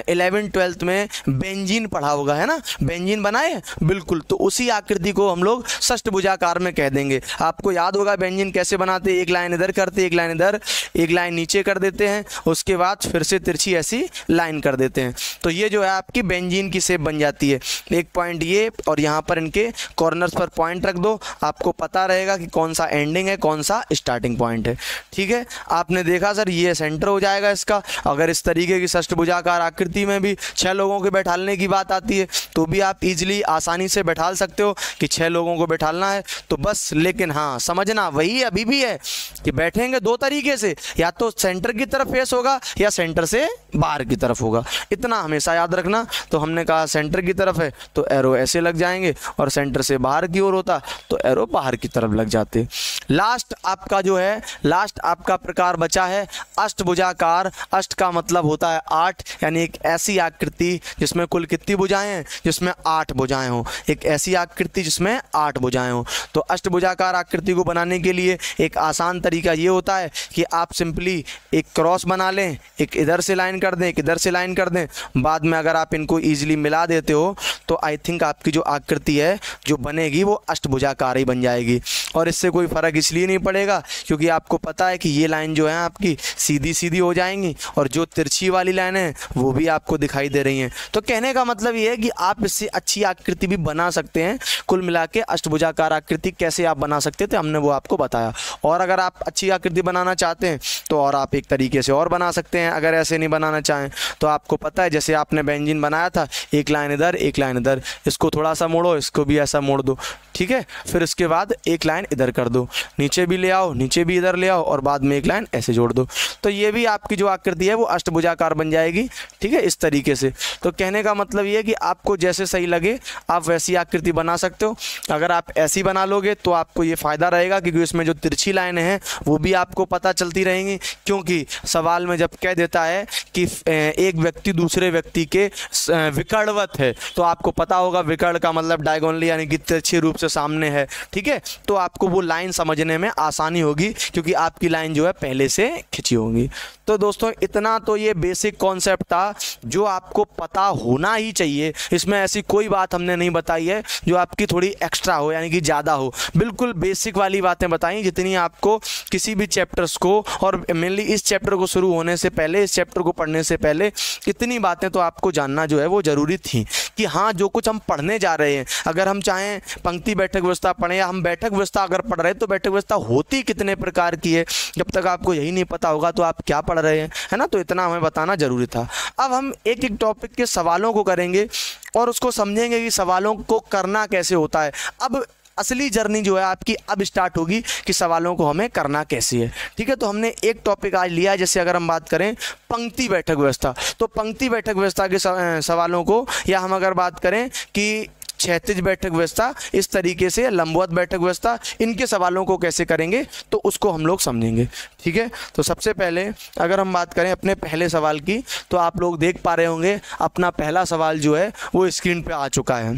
12th में बेंजीन पढ़ा होगा, है ना, बेंजीन बनाए बिल्कुल, तो उसी आकृति को हम लोग षष्ठभुजाकार में कह देंगे। आपको याद होगा बेंजीन कैसे बनाते, एक लाइन इधर करते, एक लाइन इधर, एक लाइन नीचे कर देते हैं, उसके बाद फिर से तिरछी ऐसी लाइन कर देते हैं, तो ये जो है आपकी बेंजीन की शेप बन जाती है। एक पॉइंट ये, और यहाँ पर इनके कॉर्नर्स पर पॉइंट रख दो, आपको पता रहेगा कि कौन सा एंडिंग है कौन सा स्टार्टिंग पॉइंट है। ठीक है, आपने देखा सर ये सेंटर हो जाएगा इसका। अगर इस तरीके की षष्ठभुजाकार आकृति में भी 6 लोगों के बैठालने की बात आती है तो भी आप इजीली आसानी से बैठाल सकते हो कि 6 लोगों को बैठालना है तो बस। लेकिन हाँ, समझना वही अभी भी है कि बैठेंगे 2 तरीके से, या तो सेंटर की तरफ फेस होगा या सेंटर से बाहर की तरफ होगा, इतना हमेशा याद रखना। तो हमने कहा सेंटर की तरफ है तो एरो ऐसे लग जाएंगे, और सेंटर से बाहर की ओर होता तो एरो बाहर की तरफ लग जाते। लास्ट आपका जो है, लास्ट आपका प्रकार बचा है अष्टभुजाकार। अष्ट का मतलब होता है 8, यानी एक ऐसी आकृति जिसमें कुल कितनी भुजाएं हैं, जिसमें 8 भुजाएं हों, एक ऐसी आकृति जिसमें 8 भुजाएं हों। तो अष्टभुजाकार आकृति को बनाने के लिए एक आसान तरीका ये होता है कि आप सिंपली एक क्रॉस बना लें, एक इधर से लाइन कर दें, एक इधर से लाइन कर दें, बाद में अगर आप इनको ईजिली मिला देते हो तो आई थिंक आपकी जो आकृति है जो बनेगी वो अष्टभुजाकार ही बन जाएगी। और इससे कोई फ़र्क इसलिए नहीं पड़ेगा क्योंकि आपको पता है कि ये लाइन जो है आपकी सीधी सीधी हो जाएंगी, और जो तिरछी वाली लाइन है वो भी आपको दिखाई दे रही हैं। तो कहने का मतलब ये है कि आप इससे अच्छी आकृति भी बना सकते हैं। कुल मिला के अष्टभुजाकार आकृति कैसे आप बना सकते थे हमने वो आपको बताया। और अगर आप अच्छी आकृति बनाना चाहते हैं तो और आप एक तरीके से और बना सकते हैं। अगर ऐसे नहीं बनाना चाहें तो आपको पता है जैसे आपने बेंजीन बनाया था, एक लाइन इधर एक लाइन इधर, इसको थोड़ा सा मोड़ो, इसको भी ऐसा मोड़ दो, ठीक है, फिर इसके बाद एक लाइन इधर कर दो, नीचे भी ले आओ, नीचे भी इधर ले आओ, और बाद में एक लाइन ऐसे जोड़ दो, तो ये भी आपकी जो आकृति है वो अष्टभुजाकार बन जाएगी। ठीक है, इस तरीके से। तो कहने का मतलब ये है कि आपको जैसे सही लगे आप वैसी आकृति बना सकते हो। अगर आप ऐसी बना लोगे तो आपको ये फ़ायदा रहेगा क्योंकि इसमें जो तिरछी लाइनें हैं वो भी आपको पता चलती रहेंगी, क्योंकि सवाल में जब कह देता है कि एक व्यक्ति दूसरे व्यक्ति के विकर्णवत है तो आपको पता होगा विकर्ण का मतलब डायगोनली यानी कि तिरछे रूप से सामने है। ठीक है, तो आपको वो लाइन समझने में आसानी होगी क्योंकि आपकी लाइन जो है पहले से खिंची होगी। तो दोस्तों इतना तो ये बेसिक कॉन्सेप्ट था जो आपको पता होना ही चाहिए। इसमें ऐसी कोई बात हमने नहीं बताई है जो आपकी थोड़ी एक्स्ट्रा हो यानी कि ज़्यादा हो। बिल्कुल बेसिक वाली बातें बताई जितनी आपको किसी भी चैप्टर्स को, और मेनली इस चैप्टर को शुरू होने से पहले, इस चैप्टर को पढ़ने से पहले इतनी बातें तो आपको जानना जो है वो ज़रूरी थी कि हाँ जो कुछ हम पढ़ने जा रहे हैं, अगर हम चाहें पंक्ति बैठक व्यवस्था पढ़ें या हम बैठक व्यवस्था अगर पढ़ रहे हैं तो बैठक व्यवस्था होती कितने प्रकार की है, जब तक आपको यही नहीं पता होगा तो आप क्या पढ़ रहे हैं, है ना। तो इतना हमें बताना जरूरी था। अब हम एक एक टॉपिक के सवालों को करेंगे और उसको समझेंगे कि सवालों को करना कैसे होता है। अब असली जर्नी जो है आपकी अब स्टार्ट होगी कि सवालों को हमें करना कैसे है। ठीक है, तो हमने एक टॉपिक आज लिया है, जैसे अगर हम बात करें पंक्ति बैठक व्यवस्था, तो पंक्ति बैठक व्यवस्था के सवालों को, या हम अगर बात करें कि क्षैतिज बैठक व्यवस्था, इस तरीके से लंबवत बैठक व्यवस्था, इनके सवालों को कैसे करेंगे तो उसको हम लोग समझेंगे। ठीक है, तो सबसे पहले अगर हम बात करें अपने पहले सवाल की, तो आप लोग देख पा रहे होंगे अपना पहला सवाल जो है वो स्क्रीन पे आ चुका है।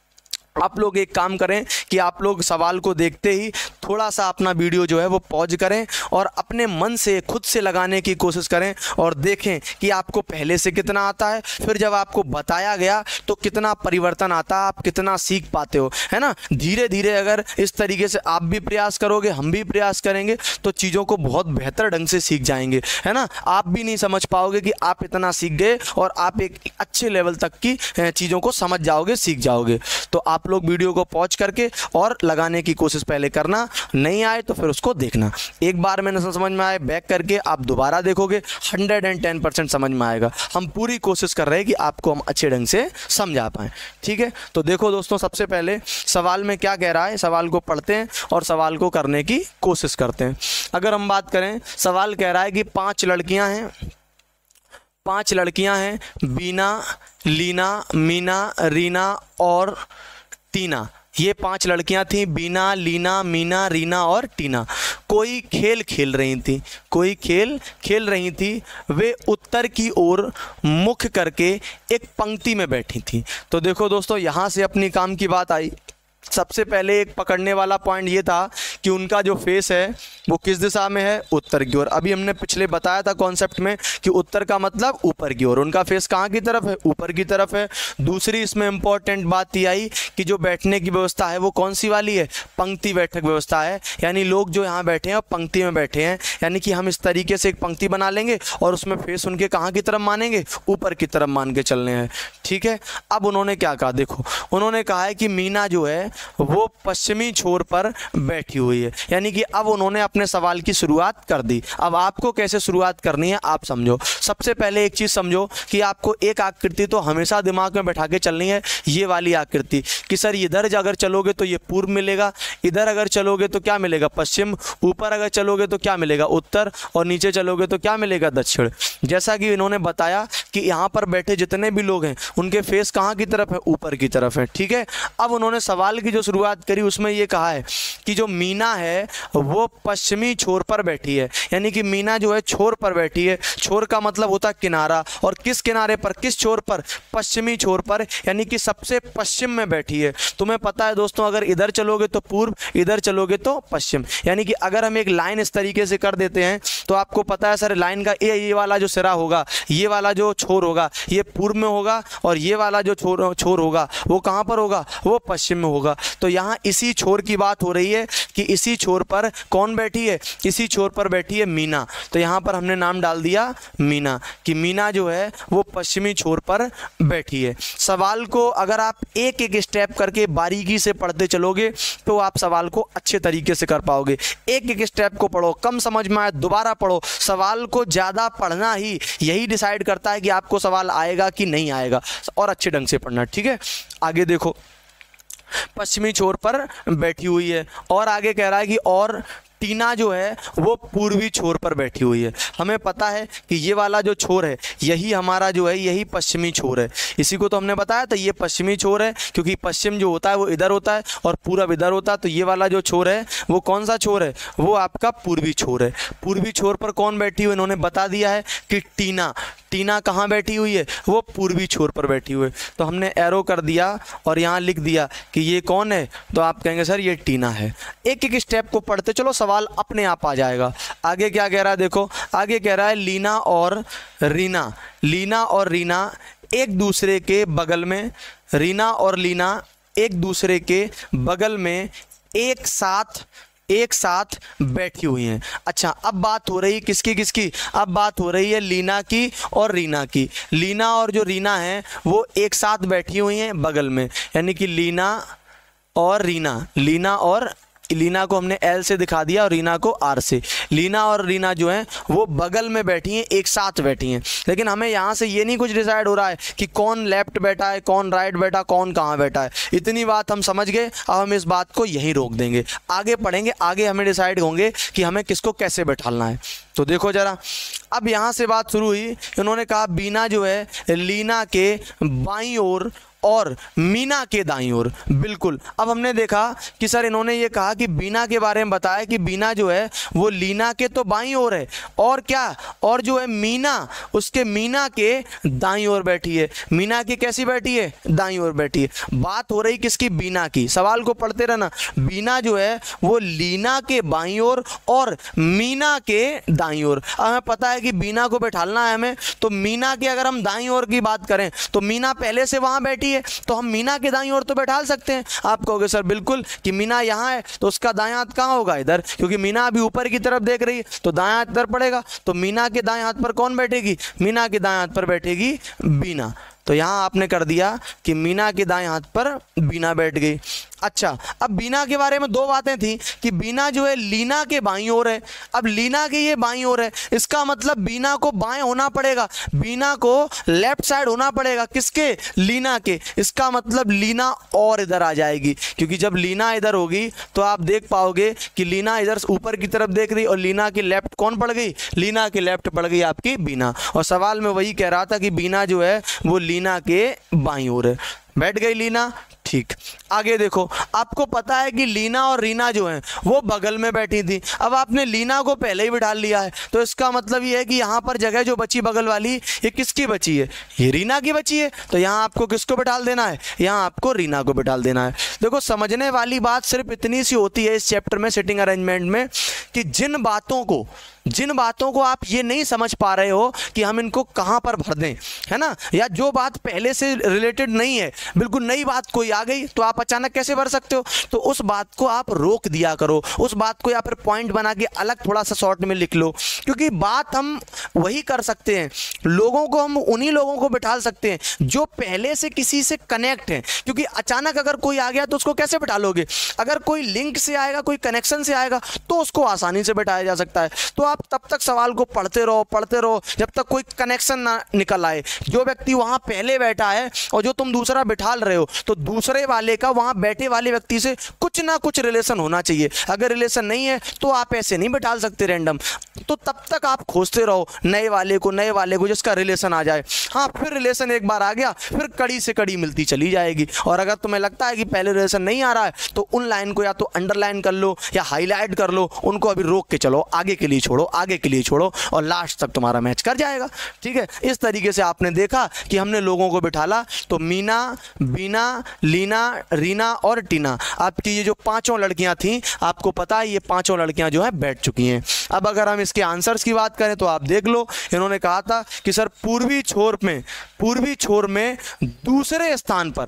आप लोग एक काम करें कि आप लोग सवाल को देखते ही थोड़ा सा अपना वीडियो जो है वो पॉज करें और अपने मन से खुद से लगाने की कोशिश करें और देखें कि आपको पहले से कितना आता है, फिर जब आपको बताया गया तो कितना परिवर्तन आता है, आप कितना सीख पाते हो, है ना। धीरे धीरे अगर इस तरीके से आप भी प्रयास करोगे, हम भी प्रयास करेंगे, तो चीज़ों को बहुत बेहतर ढंग से सीख जाएंगे, है ना। आप भी नहीं समझ पाओगे कि आप इतना सीख गए और आप एक अच्छे लेवल तक की चीज़ों को समझ जाओगे, सीख जाओगे। तो आप लोग वीडियो को पॉज करके और लगाने की कोशिश पहले करना, नहीं आए तो फिर उसको देखना। एक बार मैंने समझ में आए बैक करके आप दोबारा देखोगे, 110% समझ में आएगा। हम पूरी कोशिश कर रहे हैं कि आपको हम अच्छे ढंग से समझा पाएँ। ठीक है, तो देखो दोस्तों, सबसे पहले सवाल में क्या कह रहा है, सवाल को पढ़ते हैं और सवाल को करने की कोशिश करते हैं। अगर हम बात करें, सवाल कह रहा है कि 5 लड़कियां हैं, बीना, लीना, मीना, रीना और टीना। ये 5 लड़कियां थीं, बीना, लीना, मीना, रीना और टीना। कोई खेल खेल रही थी। वे उत्तर की ओर मुख करके एक पंक्ति में बैठी थी। तो देखो दोस्तों, यहाँ से अपनी काम की बात आई। सबसे पहले एक पकड़ने वाला पॉइंट ये था कि उनका जो फेस है वो किस दिशा में है, उत्तर की ओर। अभी हमने पिछले बताया था कॉन्सेप्ट में कि उत्तर का मतलब ऊपर की ओर, उनका फेस कहाँ की तरफ है, ऊपर की तरफ है। दूसरी इसमें इंपॉर्टेंट बात ये आई कि जो बैठने की व्यवस्था है वो कौन सी वाली है, पंक्ति बैठक व्यवस्था है, यानी लोग जो यहाँ बैठे हैं पंक्ति में बैठे हैं, यानी कि हम इस तरीके से एक पंक्ति बना लेंगे और उसमें फेस उनके कहाँ की तरफ मानेंगे, ऊपर की तरफ मान के चलने हैं। ठीक है, अब उन्होंने क्या कहा, देखो उन्होंने कहा है कि मीना जो है वो पश्चिमी छोर पर बैठी हुई है, यानी कि अब उन्होंने अपने सवाल की शुरुआत कर दी। अब आपको कैसे शुरुआत करनी है आप समझो। सबसे पहले एक चीज़ समझो कि आपको एक आकृति तो हमेशा दिमाग में बैठा के चलनी है, ये वाली आकृति, कि सर इधर अगर चलोगे तो ये पूर्व मिलेगा, इधर अगर चलोगे तो क्या मिलेगा, पश्चिम, ऊपर अगर चलोगे तो क्या मिलेगा, उत्तर, और नीचे चलोगे तो क्या मिलेगा, दक्षिण। जैसा कि इन्होंने बताया कि यहाँ पर बैठे जितने भी लोग हैं उनके फेस कहाँ की तरफ है, ऊपर की तरफ है। ठीक है, अब उन्होंने सवाल की जो शुरुआत करी उसमें ये कहा है कि जो मीना है वो पश्चिमी छोर पर बैठी है, यानी कि मीना जो है छोर पर बैठी है। छोर का मतलब होता है किनारा, और किस किनारे पर, किस छोर पर, पश्चिमी छोर पर, यानी कि सबसे पश्चिम में बैठी है। तुम्हें पता है दोस्तों, अगर इधर चलोगे तो पूर्व, इधर चलोगे तो पश्चिम, यानी कि अगर हम एक लाइन इस तरीके से कर देते हैं तो आपको पता है सर लाइन का ये वाला जो सिरा होगा, ये वाला जो छोर होगा ये पूर्व में होगा, और ये वाला जो छोर होगा वो कहाँ पर होगा, वो पश्चिम में होगा। तो यहाँ इसी छोर की बात हो रही है कि इसी छोर पर कौन बैठी है, इसी छोर पर बैठी है मीना। तो यहाँ पर हमने नाम डाल दिया मीना, कि मीना जो है वो पश्चिमी छोर पर बैठी है। सवाल को अगर आप एक एक स्टेप करके बारीकी से पढ़ते चलोगे तो आप सवाल को अच्छे तरीके से कर पाओगे। एक एक स्टेप को पढ़ो, कम समझ में आए दोबारा पढ़ो। सवाल को ज़्यादा पढ़ना ही यही डिसाइड करता है कि आपको सवाल आएगा कि नहीं आएगा, और अच्छे ढंग से पढ़ना। ठीक है, आगे देखो, पश्चिमी छोर पर बैठी हुई है, और आगे कह रहा है कि और टीना जो है वो पूर्वी छोर पर बैठी हुई है। हमें पता है कि ये वाला जो छोर है यही हमारा जो है यही पश्चिमी छोर है, इसी को तो हमने बताया था ये पश्चिमी छोर है, क्योंकि पश्चिम जो होता है वो इधर होता है और पूरब इधर होता है। तो ये वाला जो छोर है वो कौन सा छोर है, वो आपका पूर्वी छोर है। पूर्वी छोर पर कौन बैठी हुई, इन्होंने बता दिया है कि टीना। टीना कहाँ बैठी हुई है, वो पूर्वी छोर पर बैठी हुई है। तो हमने एरो कर दिया और यहाँ लिख दिया कि ये कौन है, तो आप कहेंगे सर ये टीना है। एक एक स्टेप को पढ़ते चलो, सवाल अपने आप आ जाएगा। आगे क्या कह रहा है, देखो आगे कह रहा है लीना और रीना। लीना और रीना एक दूसरे के बगल में, रीना और लीना एक दूसरे के बगल में एक साथ बैठी हुई हैं। अच्छा, अब बात हो रही किसकी किसकी, अब बात हो रही है लीना की और रीना की। लीना और जो रीना है वो एक साथ बैठी हुई हैं बगल में, यानी कि लीना और रीना। लीना को हमने एल से दिखा दिया और रीना को आर से। लीना और रीना जो हैं वो बगल में बैठी हैं, एक साथ बैठी हैं। लेकिन हमें यहाँ से ये नहीं कुछ डिसाइड हो रहा है कि कौन लेफ्ट बैठा है, कौन राइट बैठा, कौन कहाँ बैठा है। इतनी बात हम समझ गए, अब हम इस बात को यहीं रोक देंगे, आगे पढ़ेंगे, आगे हमें डिसाइड होंगे कि हमें किसको कैसे बैठाना है। तो देखो जरा, अब यहाँ से बात शुरू हुई। इन्होंने कहा बीना जो है लीना के बाईं ओर और मीना के दाईं ओर। बिल्कुल, अब हमने देखा कि सर इन्होंने ये कहा कि बीना के बारे में बताया कि बीना जो है वो लीना के तो बाईं ओर है, और क्या, और जो है मीना उसके मीना के दाईं ओर बैठी है। मीना की कैसी बैठी है, दाईं ओर बैठी है। बात हो रही किसकी, बीना की। सवाल को पढ़ते रहना। बीना जो है वो लीना के बाईं ओर और मीना के दाईं ओर। हमें पता है कि बीना को बैठाना है हमें, तो मीना के अगर हम दाईं ओर की बात करें तो मीना पहले से वहां बैठी है, तो हम मीना के दाईं ओर तो बैठा सकते हैं। आप कहोगे सर बिल्कुल कि मीना यहाँ है तो उसका दायां हाथ कहाँ होगा, इधर, क्योंकि मीना अभी ऊपर की तरफ देख रही है तो दायां हाथ इधर पड़ेगा। तो मीना के दाएं हाथ पर कौन बैठेगी, मीना के दाएं हाथ पर बैठेगी बीना। तो यहाँ आपने कर दिया कि मीना के दाएं हाथ पर बीना बैठ गई। अच्छा, अब बीना के बारे में दो बातें थी कि बीना जो है लीना के बाईं ओर है। अब लीना के ये बाईं ओर है, इसका मतलब बीना को बाएं होना पड़ेगा, बीना को लेफ्ट साइड होना पड़ेगा। किसके, लीना के। इसका मतलब लीना और इधर आ जाएगी, क्योंकि जब लीना इधर होगी तो आप देख पाओगे कि लीना इधर ऊपर की तरफ देख रही और लीना की लेफ्ट कौन पड़ गई, लीना की लेफ्ट पड़ गई आपकी बीना। और सवाल में वही कह रहा था कि बीना जो है वो लीना के बाईं ओर है। बैठ गई लीना, ठीक। आगे देखो, आपको पता है कि लीना और रीना जो हैं वो बगल में बैठी थी। अब आपने लीना को पहले ही बिठा लिया है, तो इसका मतलब ये है कि यहाँ पर जगह जो बची बगल वाली, ये किसकी बची है, ये रीना की बची है। तो यहाँ आपको किसको बिठा देना है, यहाँ आपको रीना को बिठा देना है। देखो, समझने वाली बात सिर्फ इतनी सी होती है इस चैप्टर में, सिटिंग अरेंजमेंट में, कि जिन बातों को आप ये नहीं समझ पा रहे हो कि हम इनको कहाँ पर भर दें, है ना, या जो बात पहले से रिलेटेड नहीं है, बिल्कुल नई बात कोई आ गई तो आप अचानक कैसे भर सकते हो, तो उस बात को आप रोक दिया करो, उस बात को या फिर पॉइंट बना के अलग थोड़ा सा शॉर्ट में लिख लो, क्योंकि बात हम वही कर सकते हैं, लोगों को हम उन्हीं लोगों को बिठा सकते हैं जो पहले से किसी से कनेक्ट हैं, क्योंकि अचानक अगर कोई आ गया तो उसको कैसे बिठा लोगे, अगर कोई लिंक से आएगा, कोई कनेक्शन से आएगा तो उसको आसानी से बिठाया जा सकता है। तो आप तब तक सवाल को पढ़ते रहो जब तक कोई कनेक्शन ना निकल आए, जो व्यक्ति वहां पहले बैठा है और जो तुम दूसरा बिठा रहे हो, तो दूसरे वाले का वहां बैठे वाले व्यक्ति से कुछ ना कुछ रिलेशन होना चाहिए, अगर रिलेशन नहीं है तो आप ऐसे नहीं बिठा सकते रैंडम, तो तब तक आप खोजते रहो नए वाले को जिसका रिलेशन आ जाए। हाँ, फिर रिलेशन एक बार आ गया फिर कड़ी से कड़ी मिलती चली जाएगी, और अगर तुम्हें लगता है कि पहले रिलेशन नहीं आ रहा है तो उन लाइन को या तो अंडरलाइन कर लो या हाईलाइट कर लो, उनको अभी रोक के चलो, आगे के लिए छोड़ो और लास्ट तक तुम्हारा मैच कर जाएगा। ठीक है, इस तरीके से आपने देखा कि हमने लोगों को बिठाला, तो मीना, बीना, लीना, रीना और टीना, आपकी ये जो पांचों लड़कियां थीं, आपको पता है ये पांचों लड़कियां जो है बैठ चुकी हैं। अब अगर हम इसके आंसर्स की बात करें तो आप देख लो, इन्होंने कहा था कि सर पूर्वी छोर में दूसरे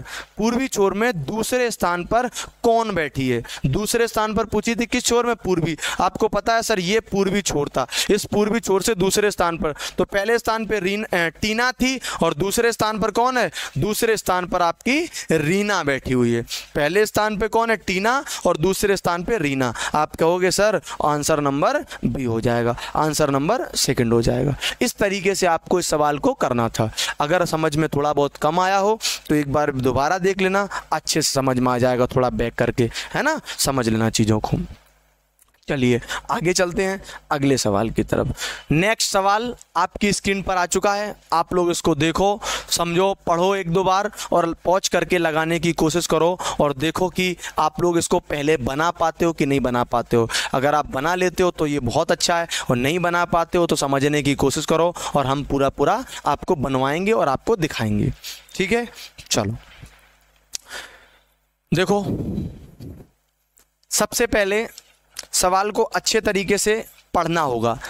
स्थान पर कौन बैठी है, दूसरे स्थान पर पूछी थी किस छोर में, पूर्वी। आपको पता है सर ये पूर्वी छोर था, इस पूर्वी छोर से दूसरे स्थान पर, तो पहले स्थान पे टीना थी और दूसरे स्थान पर कौन है, दूसरे स्थान पर आपकी रीना बैठी हुई है। पहले स्थान पे कौन है, टीना, और दूसरे स्थान पे रीना। आप कहोगे सर आंसर नंबर बी हो जाएगा, आंसर नंबर सेकंड हो जाएगा। इस तरीके से आपको इस सवाल को करना था। अगर समझ में थोड़ा बहुत कम आया हो तो एक बार दोबारा देख लेना, अच्छे से समझ में आ जाएगा, थोड़ा बैक करके, है ना, समझ लेना चीज़ों को। चलिए आगे चलते हैं अगले सवाल की तरफ। नेक्स्ट सवाल आपकी स्क्रीन पर आ चुका है, आप लोग इसको देखो, समझो, पढ़ो एक दो बार और पॉज करके लगाने की कोशिश करो और देखो कि आप लोग इसको पहले बना पाते हो कि नहीं बना पाते हो। अगर आप बना लेते हो तो ये बहुत अच्छा है, और नहीं बना पाते हो तो समझने की कोशिश करो और हम पूरा आपको बनवाएंगे और आपको दिखाएंगे। ठीक है, चलो देखो, सबसे पहले सवाल को अच्छे तरीके से पढ़ना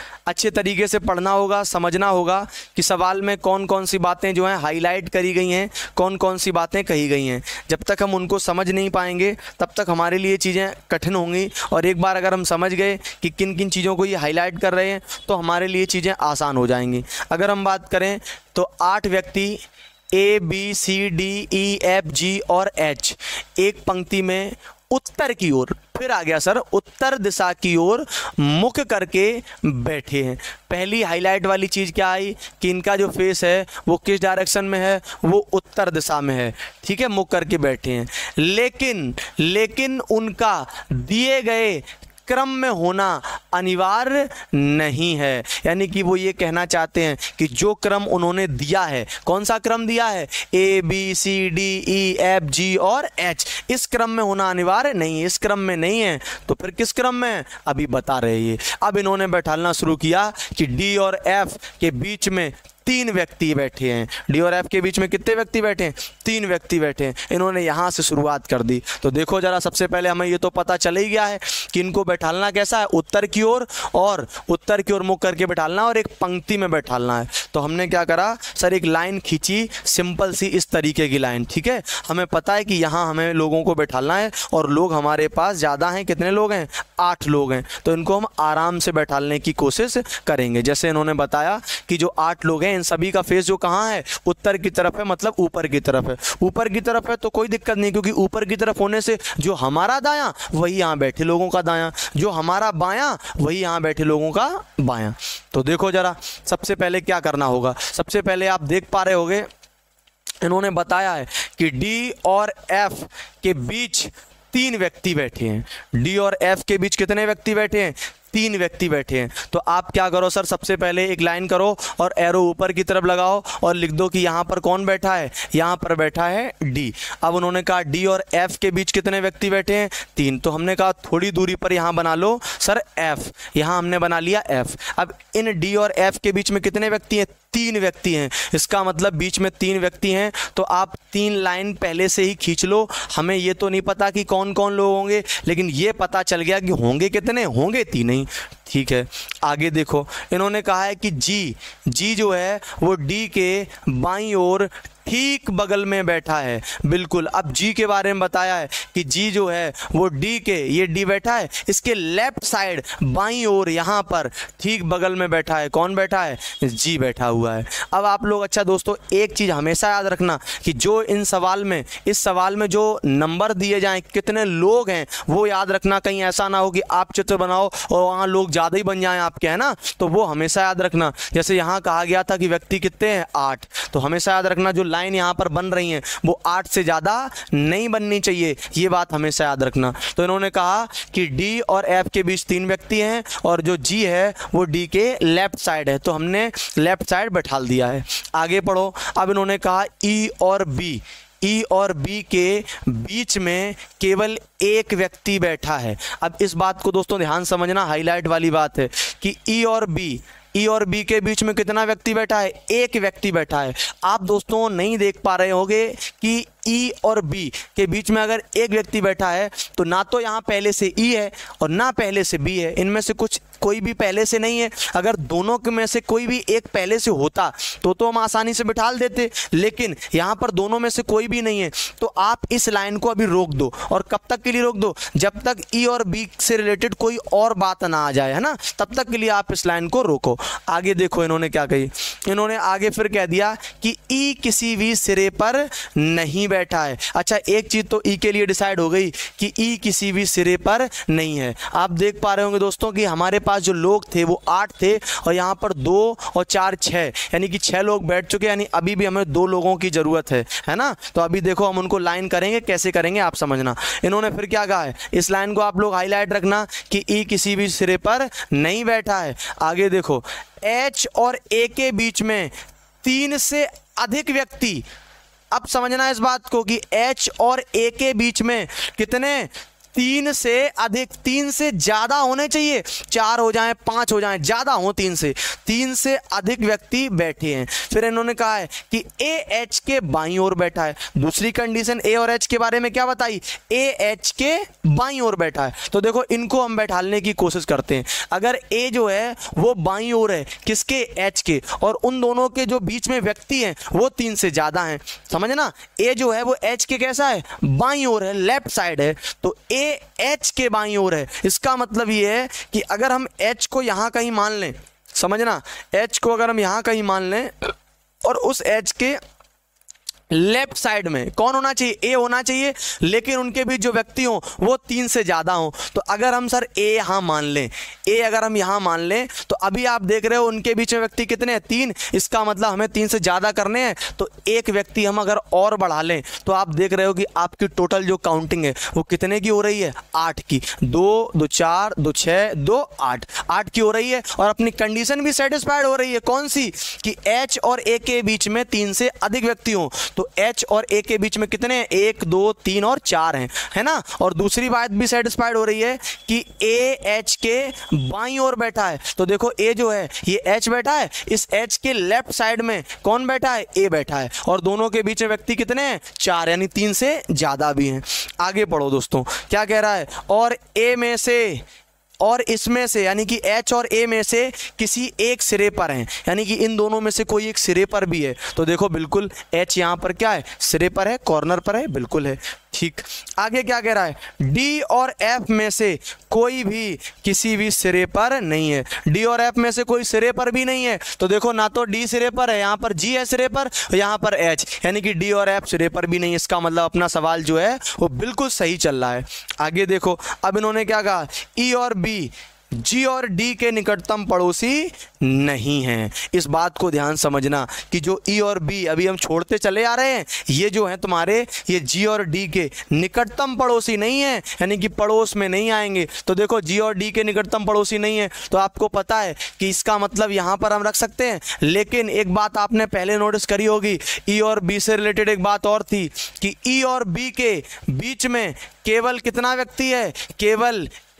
होगा, समझना होगा कि सवाल में कौन कौन सी बातें जो हैं हाईलाइट करी गई हैं, कौन कौन सी बातें कही गई हैं। जब तक हम उनको समझ नहीं पाएंगे तब तक हमारे लिए चीज़ें कठिन होंगी, और एक बार अगर हम समझ गए कि किन किन चीज़ों को ये हाईलाइट कर रहे हैं तो हमारे लिए चीज़ें आसान हो जाएंगी। अगर हम बात करें तो 8 व्यक्ति A B C D E F G और H एक पंक्ति में उत्तर की ओर, फिर आ गया सर उत्तर दिशा की ओर मुख करके बैठे हैं। पहली हाईलाइट वाली चीज़ क्या आई कि इनका जो फेस है वो किस डायरेक्शन में है, वो उत्तर दिशा में है। ठीक है, मुख करके बैठे हैं, लेकिन उनका दिए गए क्रम में होना अनिवार्य नहीं है। यानी कि वो ये कहना चाहते हैं कि जो क्रम उन्होंने दिया है, कौन सा क्रम दिया है, A B C D E F G और H, इस क्रम में होना अनिवार्य नहीं है। इस क्रम में नहीं है तो फिर किस क्रम में है, अभी बता रहे हैं। अब इन्होंने बैठालना शुरू किया कि D और F के बीच में 3 व्यक्ति बैठे हैं। डी और एफ के बीच में कितने व्यक्ति बैठे हैं, 3 व्यक्ति बैठे हैं। इन्होंने यहाँ से शुरुआत कर दी। तो देखो जरा, सबसे पहले हमें ये तो पता चल ही गया है कि इनको बैठालना कैसा है, उत्तर की ओर, और उत्तर की ओर मुख करके बैठालना और एक पंक्ति में बैठालना है। तो हमने क्या करा सर, एक लाइन खींची, सिंपल सी इस तरीके की लाइन। ठीक है, हमें पता है कि यहाँ हमें लोगों को बैठालना है और लोग हमारे पास ज़्यादा हैं। कितने लोग हैं, 8 लोग हैं। तो इनको हम आराम से बैठालने की कोशिश करेंगे। जैसे इन्होंने बताया कि जो 8 लोग हैं इन सभी का फेस जो कहाँ है, उत्तर की तरफ है, मतलब ऊपर की तरफ है। ऊपर की तरफ है तो कोई दिक्कत नहीं, क्योंकि ऊपर की तरफ होने से जो हमारा दायां वही यहाँ बैठे लोगों का दायां, जो हमारा बायां वही यहाँ बैठे लोगों का बायां। तो देखो जरा, सबसे पहले क्या करना होगा। सबसे पहले आप देख पा रहे होंगे इन्होंने बताया है कि डी और एफ के बीच 3 व्यक्ति बैठे हैं। डी और एफ के बीच कितने व्यक्ति बैठे हैं, 3 व्यक्ति बैठे हैं। तो आप क्या करो सर, सबसे पहले एक लाइन करो और एरो ऊपर की तरफ लगाओ और लिख दो कि यहाँ पर कौन बैठा है, यहाँ पर बैठा है डी। अब उन्होंने कहा डी और एफ के बीच कितने व्यक्ति बैठे हैं, 3। तो हमने कहा थोड़ी दूरी पर यहाँ बना लो सर एफ, यहाँ हमने बना लिया एफ। अब इन डी और एफ के बीच में कितने व्यक्ति हैं, तीन व्यक्ति हैं। इसका मतलब बीच में तीन व्यक्ति हैं, तो आप तीन लाइन पहले से ही खींच लो। हमें ये तो नहीं पता कि कौन कौन लोग होंगे, लेकिन ये पता चल गया कि होंगे कितने, होंगे तीन ही। ठीक है, आगे देखो, इन्होंने कहा है कि जी जो है वो डी के बाईं ओर ठीक बगल में बैठा है। बिल्कुल, अब जी के बारे में बताया है कि जी जो है वो डी के, ये डी बैठा है, इसके लेफ्ट साइड बाईं ओर यहाँ पर ठीक बगल में बैठा है। कौन बैठा है? जी बैठा हुआ है। अब आप लोग, अच्छा दोस्तों, एक चीज़ हमेशा याद रखना कि जो इस सवाल में जो नंबर दिए जाएं, कितने लोग हैं, वो याद रखना। कहीं ऐसा ना हो कि आप चित्र बनाओ और वहाँ लोग ज़्यादा ही बन जाएं आपके, है ना, तो वो हमेशा याद रखना। जैसे यहाँ कहा गया था कि व्यक्ति कितने हैं? 8, तो हमेशा याद रखना जो लाइन यहाँ पर बन रही हैं वो 8 से ज़्यादा नहीं बननी चाहिए, ये बात हमेशा याद रखना। तो इन्होंने कहा कि डी और एफ के बीच 3 व्यक्ति हैं और जो जी है वो डी के लेफ्ट साइड है, तो हमने लेफ्ट साइड बैठा दिया है। आगे पढ़ो। अब इन्होंने कहा ई और बी के बीच में केवल एक व्यक्ति बैठा है। अब इस बात को दोस्तों ध्यान समझना, हाईलाइट वाली बात है कि ई और बी के बीच में कितना व्यक्ति बैठा है? एक व्यक्ति बैठा है। आप दोस्तों नहीं देख पा रहे होंगे कि ई और बी के बीच में अगर एक व्यक्ति बैठा है तो ना तो यहाँ पहले से ई है और ना पहले से बी है, इनमें से कोई भी पहले से नहीं है। अगर दोनों के में से कोई भी एक पहले से होता तो हम आसानी से बिठा देते, लेकिन यहाँ पर दोनों में से कोई भी नहीं है, तो आप इस लाइन को अभी रोक दो। और कब तक के लिए रोक दो? जब तक ई और बी से रिलेटेड कोई और बात ना आ जाए, है ना, तब तक के लिए आप इस लाइन को रोको। आगे देखो इन्होंने क्या कही, इन्होंने आगे फिर कह दिया कि ई किसी भी सिरे पर नहीं बैठा है। अच्छा, एक चीज तो ई के लिए डिसाइड हो गई कि ई किसी भी सिरे पर नहीं है। आप देख पा रहे होंगे दोस्तों कि हमारे पास जो लोग थे वो 8 थे और यहाँ पर 2 और 4 6, यानी कि 6 लोग बैठ चुके, यानी अभी भी हमें 2 लोगों की जरूरत है ना। तो अभी देखो हम उनको लाइन करेंगे, कैसे करेंगे आप समझना। इन्होंने फिर क्या कहा है, इस लाइन को आप लोग हाईलाइट रखना कि ई किसी भी सिरे पर नहीं बैठा है। आगे देखो, एच और ए के बीच में 3 से अधिक व्यक्ति, अब समझना इस बात को कि एच और ए के बीच में कितने? 3 से अधिक, 3 से ज़्यादा होने चाहिए, 4 हो जाएं 5 हो जाएं, ज़्यादा हो 3 से अधिक व्यक्ति बैठे हैं। फिर इन्होंने कहा है कि ए एच के बाईं ओर बैठा है। दूसरी कंडीशन ए और एच के बारे में क्या बताई? ए एच के बाईं ओर बैठा है। तो देखो इनको हम बैठाने की कोशिश करते हैं। अगर ए जो है वो बाईं ओर है, किसके? एच के, और उन दोनों के जो बीच में व्यक्ति हैं वो 3 से ज़्यादा हैं, समझना। ए जो है वो एच के कैसा है? बाईं ओर है, लेफ्ट साइड है, तो ए एच के बाईं ओर है। इसका मतलब ये है कि अगर हम एच को यहां कहीं मान लें, समझना, एच को अगर हम यहां कहीं मान लें और उस एच के लेफ्ट साइड में कौन होना चाहिए? ए होना चाहिए, लेकिन उनके बीच जो व्यक्ति हो वो 3 से ज़्यादा हो। तो अगर हम सर ए यहाँ मान लें, ए अगर हम यहाँ मान लें, तो अभी आप देख रहे हो उनके बीच में व्यक्ति कितने हैं? 3। इसका मतलब हमें 3 से ज़्यादा करने हैं, तो एक व्यक्ति हम अगर और बढ़ा लें तो आप देख रहे हो कि आपकी टोटल जो काउंटिंग है वो कितने की हो रही है? 8 की। 2 2 4 2 6 2 8 8 की हो रही है। और अपनी कंडीशन भी सेटिस्फाइड हो रही है, कौन सी? कि एच और ए के बीच में 3 से अधिक व्यक्ति हों। तो एच और ए के बीच में कितने हैं? 1 2 3 और 4 हैं, है ना। और दूसरी बात भी सेटिस्फाइड हो रही है कि ए एच के बाईं ओर बैठा है। तो देखो ए जो है ये एच बैठा है, इस एच के लेफ्ट साइड में कौन बैठा है? ए बैठा है, और दोनों के बीच में व्यक्ति कितने हैं? 4, यानी 3 से ज्यादा भी हैं। आगे पढ़ो दोस्तों, क्या कह रहा है? और ए में से, और इसमें से, यानी कि एच और ए में से किसी एक सिरे पर हैं, यानी कि इन दोनों में से कोई एक सिरे पर भी है। तो देखो बिल्कुल एच यहाँ पर क्या है? सिरे पर है, कॉर्नर पर है, बिल्कुल है। ठीक, आगे क्या कह रहा है? डी और एफ में से कोई भी किसी भी सिरे पर नहीं है। डी और एफ में से कोई सिरे पर भी नहीं है, तो देखो ना तो डी सिरे पर है, यहाँ पर जी है सिरे पर, यहाँ पर एच, यानी कि डी और एफ सिरे पर भी नहीं। इसका मतलब अपना सवाल जो है वो बिल्कुल सही चल रहा है। आगे देखो, अब इन्होंने क्या कहा? ई और बी जी और डी के निकटतम पड़ोसी नहीं हैं। इस बात को ध्यान समझना कि जो ई और बी अभी हम छोड़ते चले आ रहे हैं, ये जो है तुम्हारे, ये जी और डी के निकटतम पड़ोसी नहीं है, यानी कि पड़ोस में नहीं आएंगे। तो देखो जी और डी के निकटतम पड़ोसी नहीं है, तो आपको पता है कि इसका मतलब यहाँ पर हम रख सकते हैं। लेकिन एक बात आपने पहले नोटिस करी होगी, ई और बी से रिलेटेड एक बात और थी कि ई और बी के बीच में केवल कितना व्यक्ति है? केवल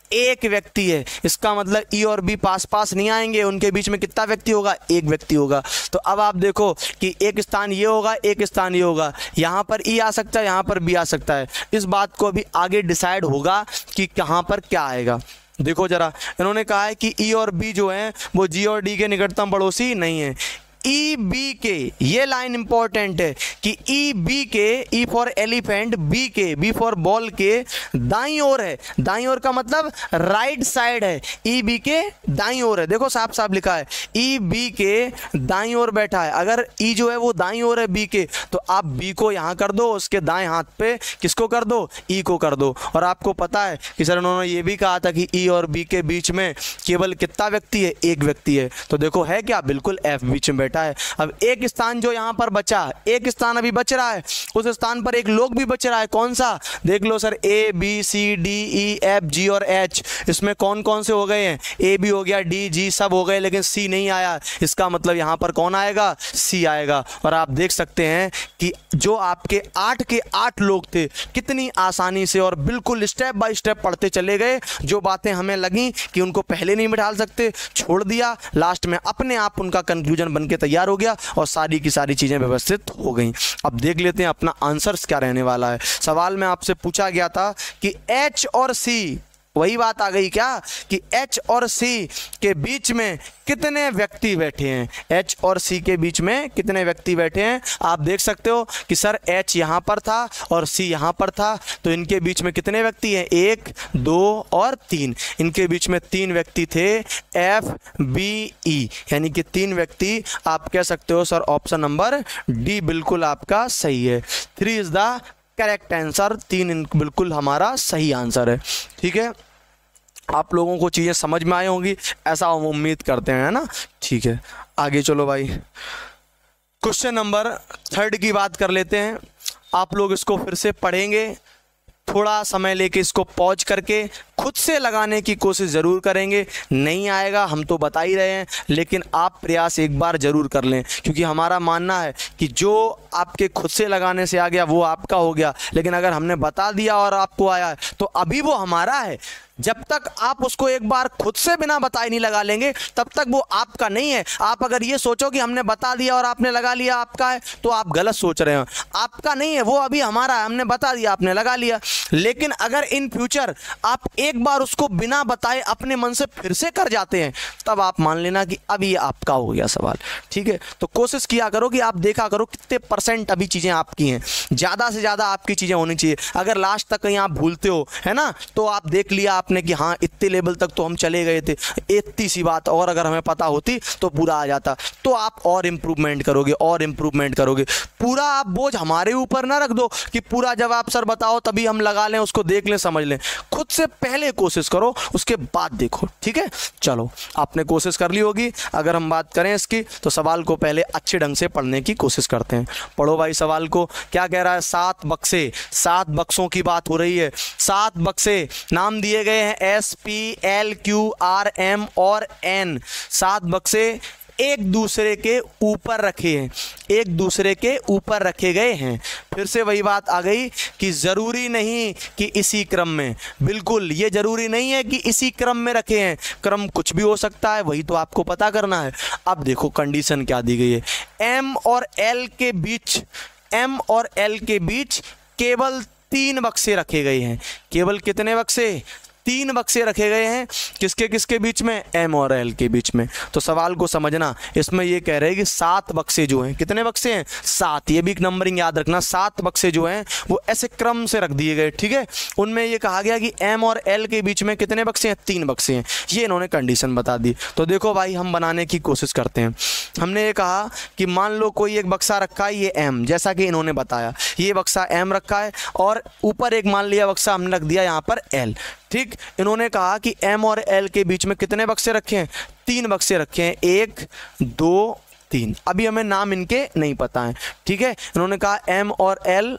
एक व्यक्ति है, इसका मतलब ई और बी पास पास नहीं आएंगे, उनके बीच में कितना व्यक्ति होगा, एक व्यक्ति होगा। तो अब आप देखो कि एक स्थान ये होगा, एक स्थान ये होगा, यहाँ पर ई आ सकता है, यहाँ पर बी आ सकता है। इस बात को अभी आगे डिसाइड होगा कि कहाँ पर क्या आएगा। देखो जरा, इन्होंने कहा है कि ई और बी जो हैं वो जी और डी के निकटतम पड़ोसी नहीं है। ई बी के, ये लाइन इंपॉर्टेंट है कि ई बी के, ई फॉर एलिफेंट, बी के, बी फॉर बॉल के दाईं ओर है। दाईं ओर का मतलब राइट साइड है, ई बी के दाईं ओर है। देखो साफ साफ लिखा है ई बी के दाईं ओर बैठा है। अगर ई जो है वो दाईं ओर है बी के, तो आप बी को यहाँ कर दो, उसके दाएं हाथ पे किसको कर दो, ई को कर दो। और आपको पता है कि सर उन्होंने ये भी कहा था कि ई और बी के बीच में केवल कितना व्यक्ति है, एक व्यक्ति है। तो देखो है क्या, बिल्कुल एफ बीच में बैठा है। अब एक स्थान जो यहां पर बचा, एक स्थान अभी बच रहा है, उस स्थान पर एक लोग भी बच रहा है। कौन सा, देख लो sir, A B C D E F G और एच, इसमें कौन कौन से हो गए हैं, ए भी हो गया, डी जी सब हो गए, लेकिन सी नहीं आया। इसका मतलब यहां पर कौन आएगा, सी आएगा। और आप देख सकते हैं कि जो आपके 8 के 8 लोग थे, कितनी आसानी से और बिल्कुल स्टेप बाय स्टेप पढ़ते चले गए। जो बातें हमें लगी कि उनको पहले नहीं बिठा सकते, छोड़ दिया, लास्ट में अपने आप उनका कंक्लूजन बन के तैयार हो गया और सारी की सारी चीजें व्यवस्थित हो गई। अब देख लेते हैं अपना आंसर्स क्या रहने वाला है। सवाल में आपसे पूछा गया था कि एच और सी, वही बात आ गई क्या कि एच और सी के बीच में कितने व्यक्ति बैठे हैं, एच और सी के बीच में कितने व्यक्ति बैठे हैं। आप देख सकते हो कि सर एच यहाँ पर था और सी यहाँ पर था, तो इनके बीच में कितने व्यक्ति हैं, 1 2 और 3, इनके बीच में 3 व्यक्ति थे, एफ बी ई, यानी कि 3 व्यक्ति। आप कह सकते हो सर ऑप्शन नंबर डी बिल्कुल आपका सही है। 3 इज द करेक्ट आंसर, 3 बिल्कुल हमारा सही आंसर है। ठीक है, आप लोगों को चीज़ें समझ में आई होंगी, ऐसा हम उम्मीद करते हैं, है ना। ठीक है, आगे चलो भाई, क्वेश्चन नंबर 3 की बात कर लेते हैं। आप लोग इसको फिर से पढ़ेंगे, थोड़ा समय लेके इसको पॉज करके खुद से लगाने की कोशिश ज़रूर करेंगे। नहीं आएगा हम तो बता ही रहे हैं, लेकिन आप प्रयास एक बार ज़रूर कर लें, क्योंकि हमारा मानना है कि जो आपके खुद से लगाने से आ गया वो आपका हो गया, लेकिन अगर हमने बता दिया और आपको आया तो अभी वो हमारा है। जब तक आप उसको एक बार खुद से बिना बताए नहीं लगा लेंगे, तब तक वो आपका नहीं है। आप अगर ये सोचो कि हमने बता दिया और आपने लगा लिया आपका है, तो आप गलत सोच रहे हो। आपका नहीं है, वो अभी हमारा है, हमने बता दिया, आपने लगा लिया। लेकिन अगर इन फ्यूचर आप एक बार उसको बिना बताए अपने मन से फिर से कर जाते हैं, तब आप मान लेना कि अब ये आपका हो गया सवाल। ठीक है, तो कोशिश किया करो कि आप देखा करो कितने % अभी चीज़ें आपकी हैं, ज़्यादा से ज़्यादा आपकी चीज़ें होनी चाहिए। अगर लास्ट तक कहीं आप भूलते हो, है ना, तो आप देख लिया आपने कि हाँ इतने लेवल तक तो हम चले गए थे, इतनी सी बात और अगर हमें पता होती तो पूरा आ जाता, तो आप और इम्प्रूवमेंट करोगे और इम्प्रूवमेंट करोगे। पूरा आप बोझ हमारे ऊपर ना रख दो कि पूरा जब आप सर बताओ तभी हम लगा लें, उसको देख लें, समझ लें। खुद से पहले कोशिश करो, उसके बाद देखो। ठीक है, चलो आपने कोशिश कर ली होगी। अगर हम बात करें इसकी, तो सवाल को पहले अच्छे ढंग से पढ़ने की कोशिश करते हैं। पढ़ो भाई सवाल को, क्या कह रहा है, 7 बक्से, 7 बक्सों की बात हो रही है। 7 बक्से नाम दिए गए हैं S P L Q R M और N। 7 बक्से एक दूसरे के ऊपर रखे हैं, एक दूसरे के ऊपर रखे गए हैं। फिर से वही बात आ गई कि ज़रूरी नहीं कि इसी क्रम में, बिल्कुल ये ज़रूरी नहीं है कि इसी क्रम में रखे हैं, क्रम कुछ भी हो सकता है, वही तो आपको पता करना है। अब देखो कंडीशन क्या दी गई है, M और L के बीच, M और L के बीच केवल 3 बक्से रखे गए हैं। केवल कितने बक्से, 3 बक्से रखे गए हैं। किसके किसके बीच में, M और L के बीच में। तो सवाल को समझना, इसमें ये कह रहे हैं कि 7 बक्से जो हैं, कितने बक्से हैं, 7। ये भी एक नंबरिंग याद रखना, 7 बक्से जो हैं वो ऐसे क्रम से रख दिए गए। ठीक है, उनमें ये कहा गया कि M और L के बीच में कितने बक्से हैं, 3 बक्से हैं। ये इन्होंने कंडीशन बता दी। तो देखो भाई हम बनाने की कोशिश करते हैं। हमने ये कहा कि मान लो कोई एक बक्सा रखा है, ये M, जैसा कि इन्होंने बताया, ये बक्सा M रखा है और ऊपर एक मान लिया बक्सा हमने रख दिया यहाँ पर L। ठीक, इन्होंने कहा कि M और L के बीच में कितने बक्से रखे हैं, 3 बक्से रखे हैं, 1 2 3। अभी हमें नाम इनके नहीं पता है। ठीक है, इन्होंने कहा M और L,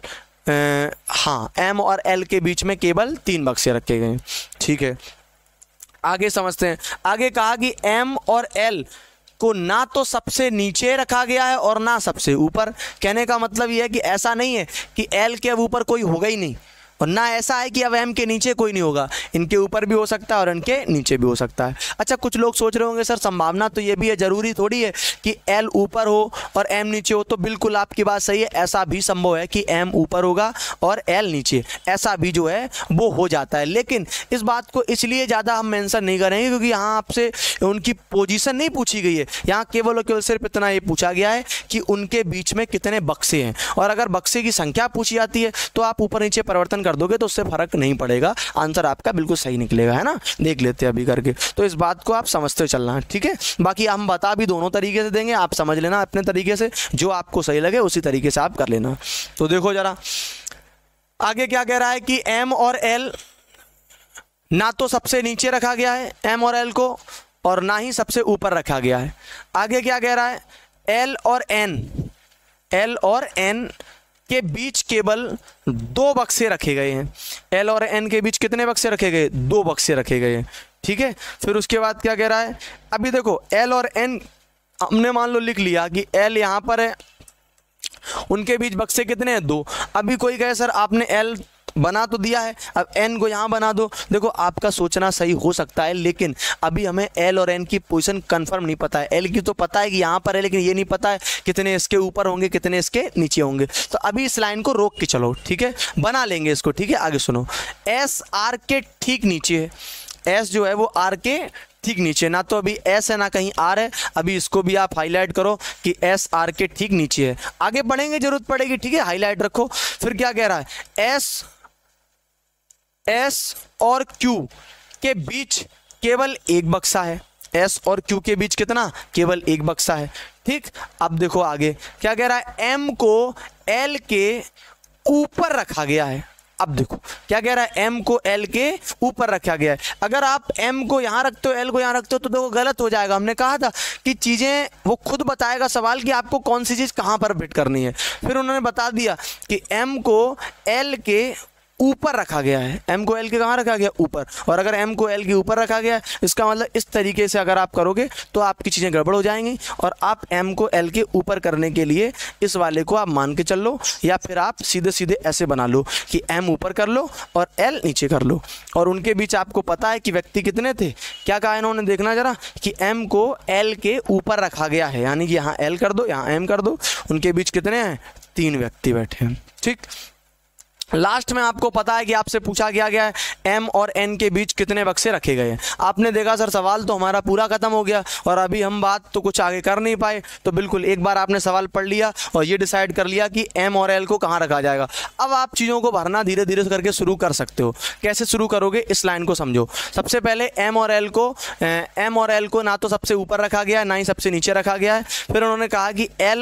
हाँ M और L के बीच में केवल 3 बक्से रखे गए। ठीक है, आगे समझते हैं। आगे कहा कि M और L को ना तो सबसे नीचे रखा गया है और ना सबसे ऊपर। कहने का मतलब यह है कि ऐसा नहीं है कि L के अब ऊपर कोई होगा ही नहीं, और ना ऐसा है कि अब m के नीचे कोई नहीं होगा, इनके ऊपर भी हो सकता है और इनके नीचे भी हो सकता है। अच्छा, कुछ लोग सोच रहे होंगे सर संभावना तो ये भी है, जरूरी थोड़ी है कि l ऊपर हो और m नीचे हो। तो बिल्कुल आपकी बात सही है, ऐसा भी संभव है कि m ऊपर होगा और l नीचे, ऐसा भी जो है वो हो जाता है। लेकिन इस बात को इसलिए ज़्यादा हम मेंशन नहीं करेंगे क्योंकि यहाँ आपसे उनकी पोजीशन नहीं पूछी गई है, यहाँ केवल और केवल सिर्फ इतना ये पूछा गया है कि उनके बीच में कितने बक्से हैं। और अगर बक्से की संख्या पूछी जाती है तो आप ऊपर नीचे परिवर्तन कर दोगे तो उससे फर्क नहीं पड़ेगा, आंसर आपका बिल्कुल सही निकलेगा, है ना। देख लेते हैं अभी करके, तो इस बात को आप समझते चलना है, ठीक है। बाकी हम बता भी दोनों तरीके से देंगे, आप समझ लेना अपने तरीके से, जो आपको सही लगे उसी तरीके से आप कर लेना। तो देखो जरा आगे क्या कह रहा है कि m और l ना तो सबसे नीचे रखा गया है m और l को, और ना ही सबसे ऊपर रखा गया है। आगे क्या कह रहा है, l और n के बीच केवल 2 बक्से रखे गए हैं। l और n के बीच कितने बक्से रखे गए, 2 बक्से रखे गए हैं, ठीक है। फिर उसके बाद क्या कह रहा है, अभी देखो l और n हमने मान लो लिख लिया कि l यहाँ पर है, उनके बीच बक्से कितने हैं, 2। अभी कोई कहे सर आपने l बना तो दिया है, अब n को यहाँ बना दो। देखो आपका सोचना सही हो सकता है, लेकिन अभी हमें l और n की पोजीशन कंफर्म नहीं पता है। l की तो पता है कि यहाँ पर है, लेकिन ये नहीं पता है कितने इसके ऊपर होंगे कितने इसके नीचे होंगे। तो अभी इस लाइन को रोक के चलो, ठीक है, बना लेंगे इसको, ठीक है। आगे सुनो, s r के ठीक नीचे है, s जो है वो r के ठीक नीचे, ना तो अभी s है ना कहीं r है। अभी इसको भी आप हाईलाइट करो कि s r के ठीक नीचे है, आगे बढ़ेंगे जरूरत पड़ेगी, ठीक है, हाईलाइट रखो। फिर क्या कह रहा है, s और q के बीच केवल एक बक्सा है, s और q के बीच कितना, केवल एक बक्सा है, ठीक। अब देखो आगे क्या कह रहा है, m को l के ऊपर रखा गया है। अब देखो क्या कह रहा है, m को l के ऊपर रखा गया है। अगर आप m को यहाँ रखते हो l को यहाँ रखते हो तो देखो गलत हो जाएगा। हमने कहा था कि चीज़ें वो खुद बताएगा सवाल कि आपको कौन सी चीज़ कहाँ पर फिट करनी है। फिर उन्होंने बता दिया कि m को l के ऊपर रखा गया है, m को l के कहाँ रखा गया, ऊपर। और अगर m को l के ऊपर रखा गया है, इसका मतलब इस तरीके से अगर आप करोगे तो आपकी चीज़ें गड़बड़ हो जाएंगी। और आप m को l के ऊपर करने के लिए इस वाले को आप मान के चल लो, या फिर आप सीधे सीधे ऐसे बना लो कि m ऊपर कर लो और l नीचे कर लो। और उनके बीच आपको पता है कि व्यक्ति कितने थे, क्या कहा इन्होंने, देखना जरा कि m को l के ऊपर रखा गया है, यानी कि यहाँ l कर दो यहाँ m कर दो, उनके बीच कितने हैं, 3 व्यक्ति बैठे हैं, ठीक। लास्ट में आपको पता है कि आपसे पूछा गया है m और n के बीच कितने बक्से रखे गए हैं। आपने देखा सर सवाल तो हमारा पूरा खत्म हो गया और अभी हम बात तो कुछ आगे कर नहीं पाए। तो बिल्कुल एक बार आपने सवाल पढ़ लिया और ये डिसाइड कर लिया कि m और l को कहाँ रखा जाएगा। अब आप चीज़ों को भरना धीरे धीरे करके शुरू कर सकते हो। कैसे शुरू करोगे, इस लाइन को समझो। सबसे पहले m और l को ना तो सबसे ऊपर रखा गया है ना ही सबसे नीचे रखा गया है। फिर उन्होंने कहा कि l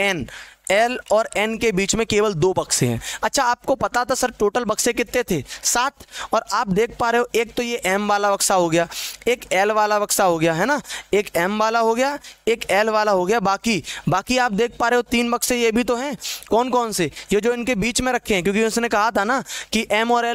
और n के बीच में केवल 2 बक्से हैं। अच्छा, आपको पता था सर टोटल बक्से कितने थे, 7। और आप देख पा रहे हो एक तो ये m वाला बक्सा हो गया, एक l वाला बक्सा हो गया, है ना, एक m वाला हो गया, एक l वाला हो गया। बाकी आप देख पा रहे हो 3 बक्से ये भी तो हैं। कौन कौन से, ये जो इनके बीच में रखे हैं, क्योंकि उसने कहा था ना कि m और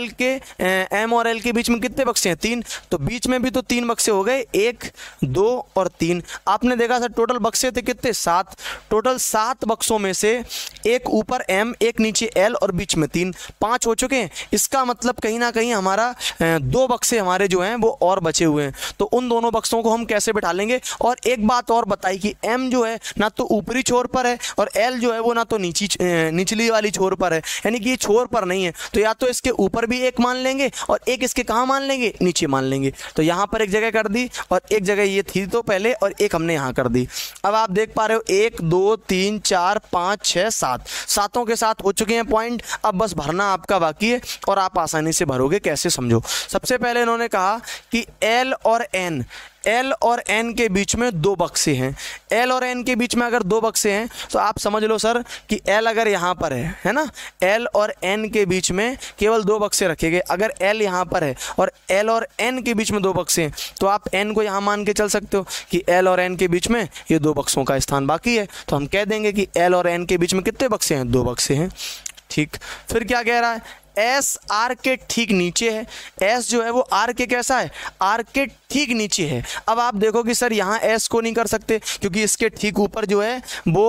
l के बीच में कितने बक्से हैं, 3। तो बीच में भी तो 3 बक्से हो गए, 1 2 और 3। आपने देखा सर टोटल बक्से थे कितने, 7। टोटल 7 बक्सों में से एक ऊपर m, एक नीचे l और बीच में 3, 5 हो चुके हैं। इसका मतलब कहीं ना कहीं हमारा 2 बक्से हमारे जो हैं वो और बचे हुए हैं। तो उन दोनों बक्सों को हम कैसे बिठा लेंगे। और एक बात और बताई कि m जो है ना तो ऊपरी छोर पर है और l जो है वो ना तो निचली वाली छोर पर है, यानी कि ये छोर पर नहीं है। तो या तो इसके ऊपर भी एक मान लेंगे और एक इसके कहाँ मान लेंगे, नीचे मान लेंगे। तो यहाँ पर एक जगह कर दी और एक जगह ये थी तो पहले, और एक हमने यहाँ कर दी। अब आप देख पा रहे हो 1 2 3 4 5 6 7, सातों के साथ हो चुके हैं पॉइंट। अब बस भरना आपका बाकी है और आप आसानी से भरोगे। कैसे, समझो। सबसे पहले इन्होंने कहा कि L और N के बीच में 2 बक्से हैं। L और N के बीच में अगर 2 बक्से हैं तो आप समझ लो सर कि L अगर यहाँ पर है ना, L और N के बीच में केवल 2 बक्से रखे गए। अगर L यहाँ पर है और L और N के बीच में 2 बक्से हैं तो आप N को यहाँ मान के चल सकते हो कि L और N के बीच में ये 2 बक्सों का स्थान बाकी है। तो हम कह देंगे कि L और N के बीच में कितने बक्से हैं, 2 बक्से हैं, ठीक। फिर क्या कह रहा है, S R के ठीक नीचे है। S जो है वो R के कैसा है, R के ठीक नीचे है। अब आप देखो कि सर यहाँ S को नहीं कर सकते क्योंकि इसके ठीक ऊपर जो है वो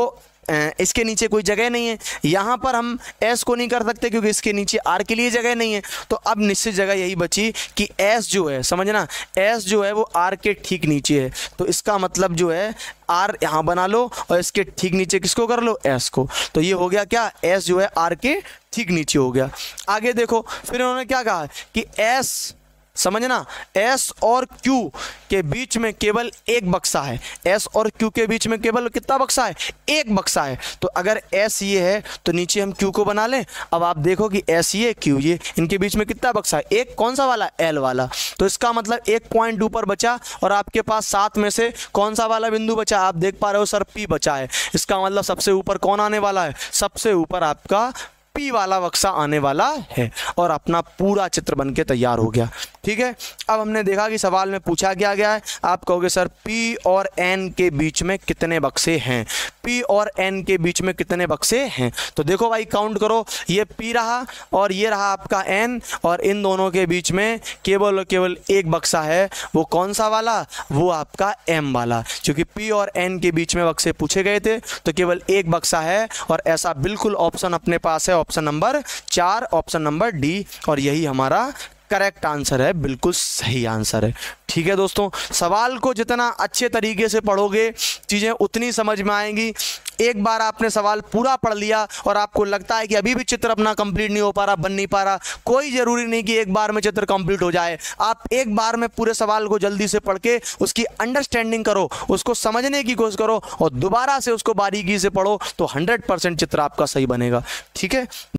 इसके नीचे कोई जगह नहीं है, यहाँ पर हम एस को नहीं कर सकते क्योंकि इसके नीचे आर के लिए जगह नहीं है। तो अब निश्चित जगह यही बची कि एस जो है, समझना, एस जो है वो आर के ठीक नीचे है। तो इसका मतलब जो है आर यहाँ बना लो और इसके ठीक नीचे किसको कर लो, एस को। तो ये हो गया क्या, एस जो है आर के ठीक नीचे हो गया। आगे देखो फिर उन्होंने क्या कहा कि एस, समझना, S और Q के बीच में केवल एक बक्सा है। S और Q के बीच में केवल कितना बक्सा है, एक बक्सा है। तो अगर S ये है तो नीचे हम Q को बना लें। अब आप देखो कि S ये Q ये, इनके बीच में कितना बक्सा है, एक, कौन सा वाला, L वाला। तो इसका मतलब एक पॉइंट ऊपर बचा और आपके पास 7 में से कौन सा वाला बिंदु बचा, आप देख पा रहे हो सर P बचा है। इसका मतलब सबसे ऊपर कौन आने वाला है, सबसे ऊपर आपका P वाला बक्सा आने वाला है और अपना पूरा चित्र बनके तैयार हो गया। ठीक है, अब हमने देखा कि सवाल में पूछा क्या गया है। आप कहोगे सर P और N के बीच में कितने बक्से हैं, P और N के बीच में कितने बक्से हैं। तो देखो भाई काउंट करो, ये P रहा और ये रहा आपका N और इन दोनों के बीच में केवल और केवल एक बक्सा है। वो कौन सा वाला, वो आपका M वाला। क्योंकि P और N के बीच में बक्से पूछे गए थे तो केवल एक बक्सा है और ऐसा बिल्कुल ऑप्शन अपने पास है, option number 4, option number D. और यही हमारा करेक्ट आंसर है, बिल्कुल सही आंसर है। ठीक है दोस्तों, सवाल को जितना अच्छे तरीके से पढ़ोगे चीज़ें उतनी समझ में आएंगी। एक बार आपने सवाल पूरा पढ़ लिया और आपको लगता है कि अभी भी चित्र अपना कंप्लीट नहीं हो पा रहा, बन नहीं पा रहा, कोई ज़रूरी नहीं कि एक बार में चित्र कंप्लीट हो जाए। आप एक बार में पूरे सवाल को जल्दी से पढ़ के उसकी अंडरस्टैंडिंग करो, उसको समझने की कोशिश करो और दोबारा से उसको बारीकी से पढ़ो तो 100% चित्र आपका सही बनेगा। ठीक है।